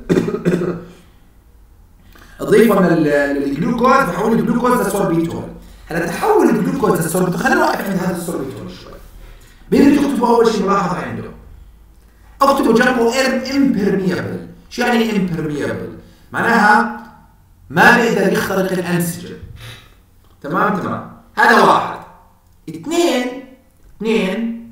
اضيفهم للجلوكوز بحول الجلوكوز لسوربيتول. هلا تحول الجلوكوز لسوربيتول، خلينا نوقف عند هذا السوربيتول شوي. بدي تكتبوا اول شيء ملاحظه عنده، اكتبوا جنبه امبرميبل. شو يعني امبرميبل؟ معناها ما بيقدر يخترق الانسجه. تمام تمام. هذا واحد. اثنين اثنين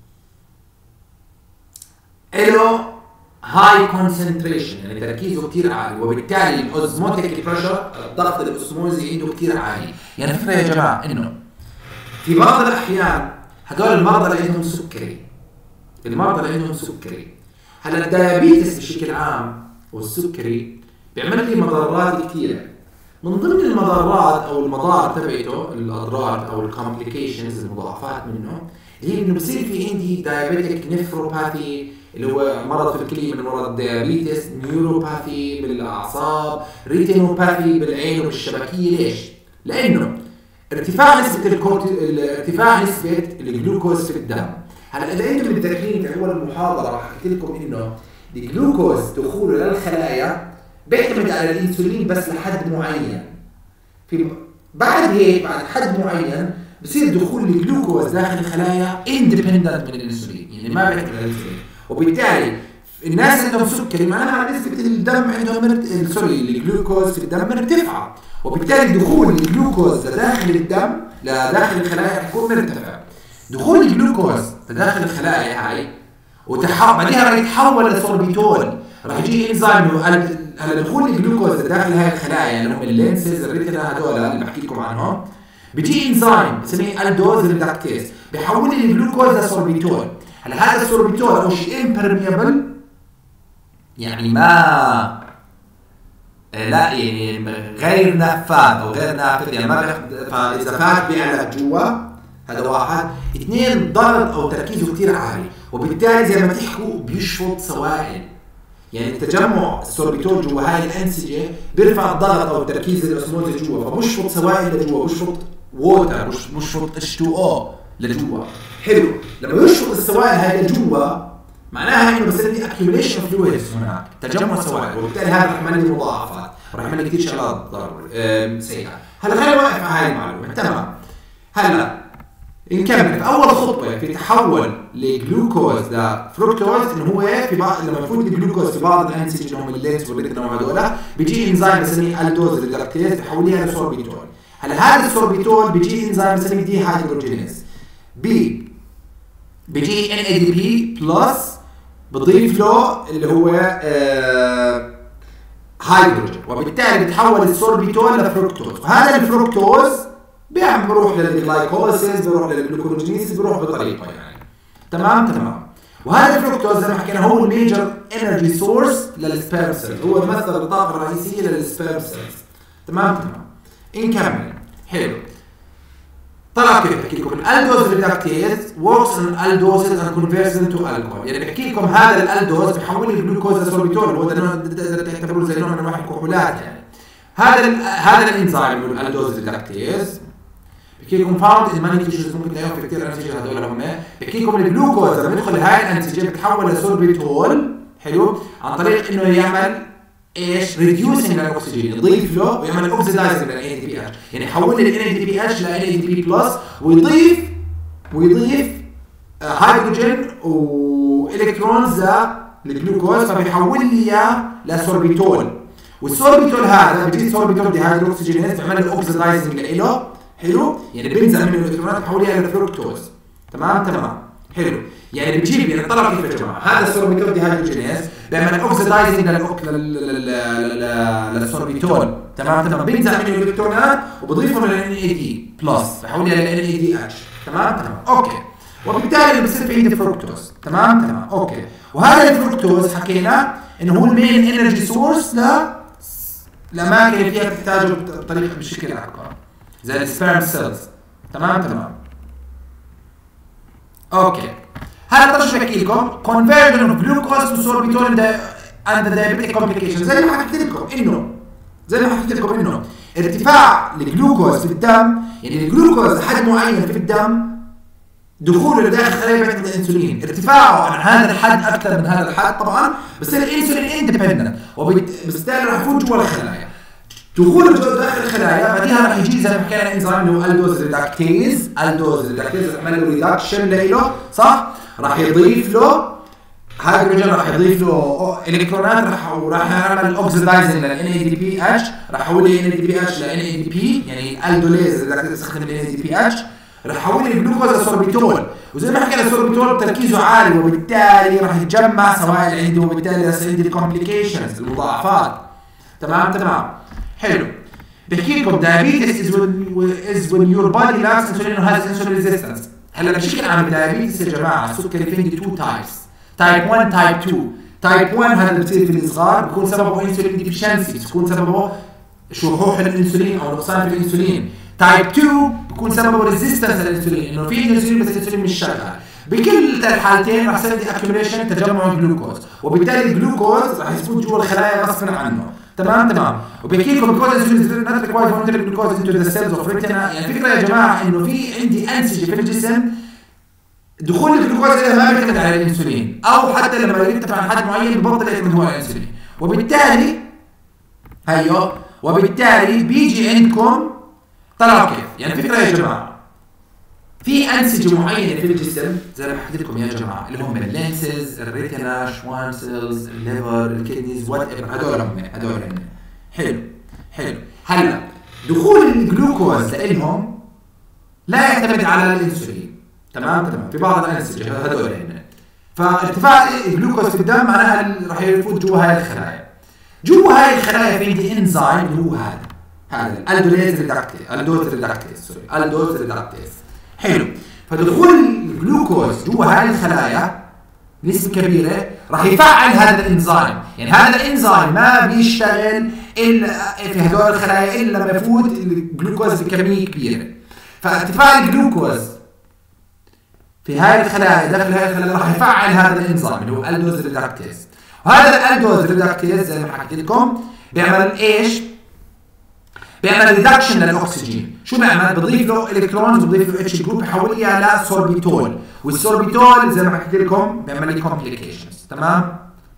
له هاي كونسنتريشن، يعني تركيزه كثير عالي، وبالتالي الاوزموتيك بريشر الضغط الاسموزي عنده كثير عالي. يعني الفكره يا جماعه انه في بعض الاحيان هدول المرضى اللي عندهم سكري، المرضى اللي عندهم سكري هلا الديابيتس بشكل عام والسكري بيعمل لي مضارات كثيره. من ضمن المضارات او المضار تبعته، الاضرار او الكومبليكيشنز المضاعفات منه، هي انه بصير في عندي دايابيتيك نيفروباثي اللي هو مرض في الكليه من مرض الديابيتس، نيوروباثي بالاعصاب، ريتينوباثي بالعين وبالشبكيه. ليش؟ لانه ارتفاع نسبه الكورتي... ارتفاع نسبه الجلوكوز في الدم. هلا اذا انتم متذكرين في اول المحاضره حكيت لكم انه الجلوكوز دخوله للخلايا بيعتمد على الانسولين بس لحد معين. في بعد هيك بعد حد معين بصير دخول الجلوكوز داخل الخلايا اندبندنت من الانسولين، يعني ما بيعتمد على الانسولين. وبالتالي الناس عندهم سكري معناها نسبه الدم عندهم سوري الجلوكوز في الدم مرتفعه، وبالتالي دخول الجلوكوز لداخل الدم لداخل الخلايا رح يكون مرتفع. دخول الجلوكوز لداخل الخلايا هاي وتحول بعدها رح يتحول لسوربيتول. راح يجي انزيم هلا دخول الجلوكوز داخل هاي الخلايا اللي هم اللينسز الريتنا هذول اللي بحكي لكم عنهم، بيجي انزيم بسميه الدوز ريدكتيز بيحول الجلوكوز لسوربيتول. هلا هذا السوربيتول او شيء امبرميبل يعني ما لا يعني غير نفاذ او غير نافذ يعني ما فاذا فات بيعلق جوا. هذا واحد. اثنين ضغط او تركيزه كثير عالي وبالتالي زي ما تحكوا بيشفط سوائل. يعني تجمع السوربيتول جوا هاي الانسجه بيرفع الضغط او تركيز الاسموز جوا فبشفط سوائل لجوا، بشفط ووتر بشفط اتش تو او لجوا. حلو. لما يشفط السوائل هاي لجوا معناها انه بصير في اكيوميليشن فلويدز هناك، تجمع سوائل، وبالتالي هذا رح يعمل لي مضاعفات ورح يعمل لي كثير شغلات ضرر سيئه. هلا خلينا نوقف على هاي المعلومه. تمام. هلا نكمل. اول خطوه في تحول لجلوكوز لفركتوز انه هو في بعض لما يفوت الجلوكوز في بعض الانسجه اللي هم اللينس والريتنا وهذول بيجي انزيم بسميه الدوز ريدكتيز بيحوليها لسوربيتول. هلا هذا السوربيتول بيجي انزيم بسميه دي هيدروجينيز بي بيجي ان اي دي بي بلس بضيف له اللي هو آه هيدروجين وبالتالي بتحول السوربيتول لفركتوز. وهذا الفركتوز بيعمل بروح للجلايكوليسيس بروح للجلوكونيجينيسيس بروح بطريقه يعني. تمام تمام. وهذا الفركتوز زي ما حكينا هو الميجر انرجي سورس للسبيرم سيلز، هو مصدر الطاقه الرئيسيه للسبيرم سيلز. تمام تمام. نكمل. حلو. طلع كيف بحكي لكم الالدوز ريدكتيز works on aldoses and converts into alcohol. يعني بحكي لكم هذا الالدوز بيحول الجلوكوز لسوربيتول، هو ده تعتبروه زي نوع من انواع الكحولات يعني. هذا هذا الانزيم الالدوز ريدكتيز بحكي لكم found in many tissues ممكن تلاقيهم في كثير انسجه هذول هم. بحكي لكم الجلوكوز لما يدخل هاي الانسجه بتحول لسوربيتول. حلو. عن طريق انه يعمل ايش ريديوسينج للاكسجين، يضيف له ويعمل اوكسيدايزنج لل إن إيه دي بي إتش، يعني يحول ال إن إيه دي بي إتش ل إن إيه دي بي بلس ويضيف ويضيف هيدروجين والكترونز للجلوكوز فبيحول لي اياه لسوربيتول. والسوربيتول هذا بيجي سوربيتول دي هيدروكسيجينيز بيعمل الاوكسيدايزنج له. حلو. يعني بينزل من الالكترونات بيحولها لفركتوز. تمام تمام. حلو. يعني بيجيب يعني طلع كيف يا جماعه هذا السوربيتول دي هيدروجينيز بيعمل اوكسيدايزنج للسوربيتول. تمام تمام. بينزل من الالكترونات وبضيفهم لل إن إيه دي بلس بحولها لل إن إيه دي إتش. تمام تمام. اوكي. وبالتالي بصير في عندي فركتوز. تمام تمام. اوكي. وهذا الفركتوز حكينا انه هو المين انرجي سورس ل الاماكن اللي فيها تحتاجه بطريقه بشكل اكبر زي السبيرم سيلز. تمام تمام. اوكي. هذا طرش بحكي لكم conversion of glucose to sorbitol and the diabetic complications. زي ما حكيت لكم انه زي ما حكيت لكم انه ارتفاع الجلوكوز في الدم، يعني الجلوكوز حد معين في الدم دخوله لداخل خلايا بيعمل الانسولين، ارتفاعه عن هذا الحد اكثر من هذا الحد طبعا بصير الانسولين اندبندنت وبالتالي راح يفوت جوا الخلايا. دخوله داخل الخلايا بعدها راح يجي زي ما حكينا انزيم اللي هو الدوز ريدكتيز. الدوز ريدكتيز عمل له ريدكشن له صح، راح يضيف له هيدروجين، راح يضيف له الكترونات، راح وراح يعمل اوكسيدايزنج لل إن إيه دي بي إتش، راح يحول ال إن إيه دي بي إتش ل إن إيه دي بي يعني الدوليز اللي تستخدم ال إن إيه دي بي إتش، راح يحول الجلوكوز لسوربيتول. وزي ما حكينا السوربيتول تركيزه عالي وبالتالي راح يتجمع سوائل عنده وبالتالي يصير عندي الكومبليكيشنز المضاعفات. تمام تمام. حلو. بحكي لكم diabetes is when is when your body lacks insulin or has insulin resistance. هلا بشكل عام diabetes يا جماعه السكري في عندي two types. type one type two. type one هذا بتصير في الصغار بيكون سببه insulin deficiency، بيكون سببه شحوح الانسولين او نقصان في الانسولين. type two بيكون سببه resistance للانسولين، انه في انسولين بس الانسولين مش شغال. بكل الحالتين راح يصير عندي accumulation تجمع الجلوكوز وبالتالي الجلوكوز راح يفوت جوا الخلايا غصبا عنه. تمام تمام. وبحكي لكم because insulin not required to enter glucose into the cells of retina. يعني الفكره يا جماعه انه في عندي انسجه في الجسم دخول الجلوكوز الى ما بيعتمد على الانسولين او حتى لما يرتفع عن حد معين ببطل يعتمد هو على الانسولين. وبالتالي ايوه وبالتالي بيجي عندكم طلع كيف. يعني الفكره يا جماعه في انسجه معينه في الجسم زي ما حكيت لكم يا جماعه اللي هم اللينسز، الريتنا، شوان سيلز، الليفر، الكدنيز، وات ايفر، هذول هم هذول هم. حلو حلو. هلا دخول الجلوكوز لهم لا يعتمد على الانسولين. تمام تمام. في بعض الانسجه هذول هم فارتفاع الجلوكوز في الدم معناها راح يفوت جوا هاي الخلايا. جوا هاي الخلايا في عندي انزيم اللي هو هذا هذا الالدوز ريدكتيز الدوز ريدكتيز سوري الدوز ريدكتيز. حلو. فدخول الجلوكوز جوا هاي الخلايا بنسبة كبيرة راح يفعل هذا الانزيم، يعني هذا الانزيم ما بيشتغل الا في هدول الخلايا الا لما يفوت الجلوكوز بكمية كبيرة. فارتفاع الجلوكوز في هاي الخلايا داخل هاي الخلايا راح يفعل هذا الانزيم اللي هو الدوز ريدكتيز. وهذا الالدوز ريدكتيز زي ما حكيت لكم بيعمل ايش؟ بيعمل ريدكشن للاكسجين. شو بيعمل؟ بضيف له الكترونز وبضيف له اتش جروب بحولها لسوربيتول، والسوربيتول زي ما حكيت لكم بيعمل لي كومبليكيشنز. تمام؟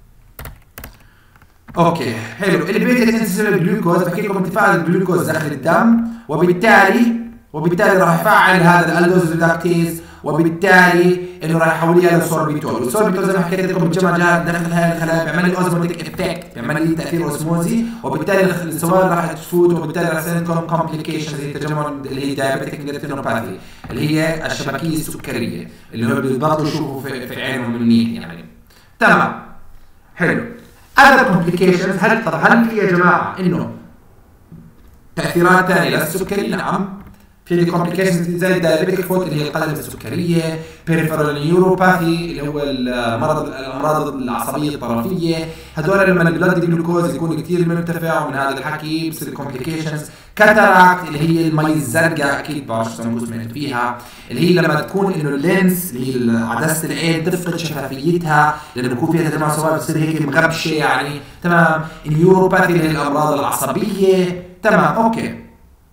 اوكي حلو. البيتا انسولين جلوكوز بحكي لكم ارتفاع الجلوكوز داخل الدم، وبالتالي وبالتالي راح يفعل هذا الالدوز ريدكتيز، وبالتالي انه راح يحولها لسوربيتول. والسوربيتول زي ما حكيت لكم بتجمع داخل هاي الخلايا بيعمل لي اوزموتيك افكت، بيعمل لي تاثير اوزموزي، وبالتالي السوائل راح تفوت، وبالتالي راح يصير لكم كومبليكيشنز زي التجمع اللي هي دايابيتيك ريتينوباثي اللي هي الشبكيه السكريه اللي هو بيضبطوا يشوفوا في, في عينهم منيح يعني. تمام حلو. other complications هل طب هل في يا جماعه انه تاثيرات ثانيه للسكري؟ نعم في كومبليكيشنز زي الدايابيتيك فوت اللي هي القلب السكريه، بيريفرال نيوروباثي اللي هو المرض الامراض العصبيه الطرفيه. هذول لما البلد جلوكوز يكون كثير مرتفع ومن هذا الحكي بصير كومبليكيشنز. كاتاراكت اللي هي المي الزرقاء اكيد بعرف شو سمعت فيها، اللي هي لما تكون انه اللينس اللي هي عدسه العين تفقد شفافيتها لانه بيكون فيها تجمع سوائل بتصير هيك مغبشه يعني. تمام. النيوروباثي اللي هي الامراض العصبيه. تمام اوكي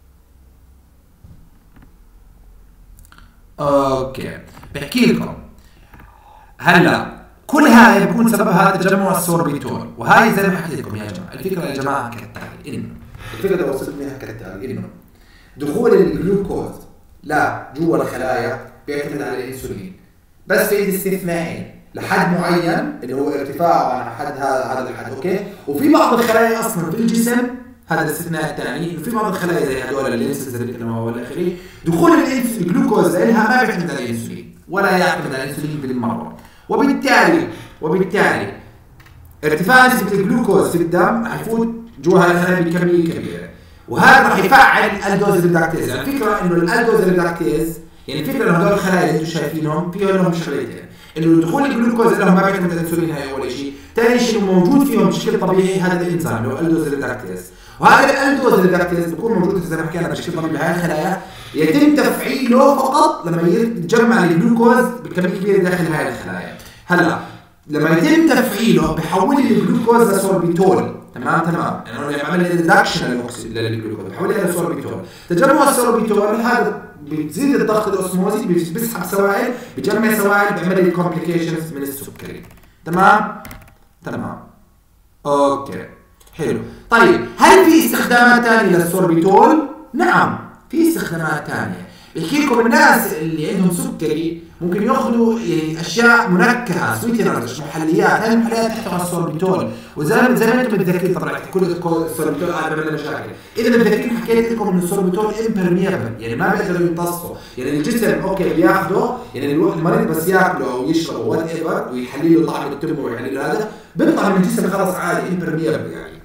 اوكي بحكي لكم هلا كل هاي بيكون سببها تجمع السوربيتول. وهاي زي ما حكيت لكم يا جماعه الفكره يا جماعه كالتالي، انه الفكره اللي وصلت لها كالتالي انه دخول الجلوكوز لا جوا الخلايا بيعتمد على الانسولين، بس في استثناءين لحد معين اللي هو ارتفاعه عن حد هذا هذا الحد. اوكي. وفي بعض الخلايا اصلا في الجسم هذا الاستثناء الثاني، وفي بعض الخلايا زي هذول اللينسز اللي كنا والى اخره دخول الجلوكوز لها ما بيعتمد على الانسولين ولا يعتمد على الانسولين بالمره، وبالتالي وبالتالي ارتفاع نسبه الجلوكوز في الدم راح يفوت جوا الخلايا بكميه كبيره، وهذا راح يفعل الالدوز ريدكتيز. يعني الفكره انه الالدوز ريدكتيز يعني الفكره انه هذول الخلايا اللي انتم شايفينهم فيهم لهم شغلتين، انه دخول الجلوكوز لهم ما بيعتمد على الانسولين هاي اول شيء، ثاني شيء موجود فيهم بشكل طبيعي هذا الانزيم اللي هو الالدوز ريدكتيز. وهذا الالدوز ريدكتيز بيكون موجود زي ما حكينا بشكل طبيعي بهاي الخلايا، يتم تفعيله فقط لما يتجمع الجلوكوز بكميه كبيره داخل هاي الخلايا. هلا لما يتم تفعيله بحول الجلوكوز لسوربيتول. تمام تمام يعني بيعمل ريدكشن للجلوكوز بحولها لسوربيتول. تجمع السوربيتول هذا بتزيد الضغط الاوسموزي، بيسحب سوائل، بيجمع سوائل، بيعمل لي كومبليكيشنز من السكري. تمام تمام اوكي حلو. طيب هل في استخدامات ثانيه للسوربيتول؟ نعم في استخدامات ثانيه. بحكي لكم الناس اللي عندهم سكري ممكن ياخذوا يعني اشياء منكهه سويتنرز محليات، هذه المحليات تحتوي على السوربيتول، وزي زي ما انتم متذكرين طبعا كل السوربيتول هذا بيعمل مشاكل. اذا متذكرين حكيت لكم انه السوربيتول امبرميبل يعني ما بيقدروا يمتصوا، يعني الجسم اوكي بياخذه يعني المريض بس ياكله او يشربه وات ايفر ويحلل له طعم التم ويحلل له هذا بيطلع من الجسم خلاص عادي امبرميبل يعني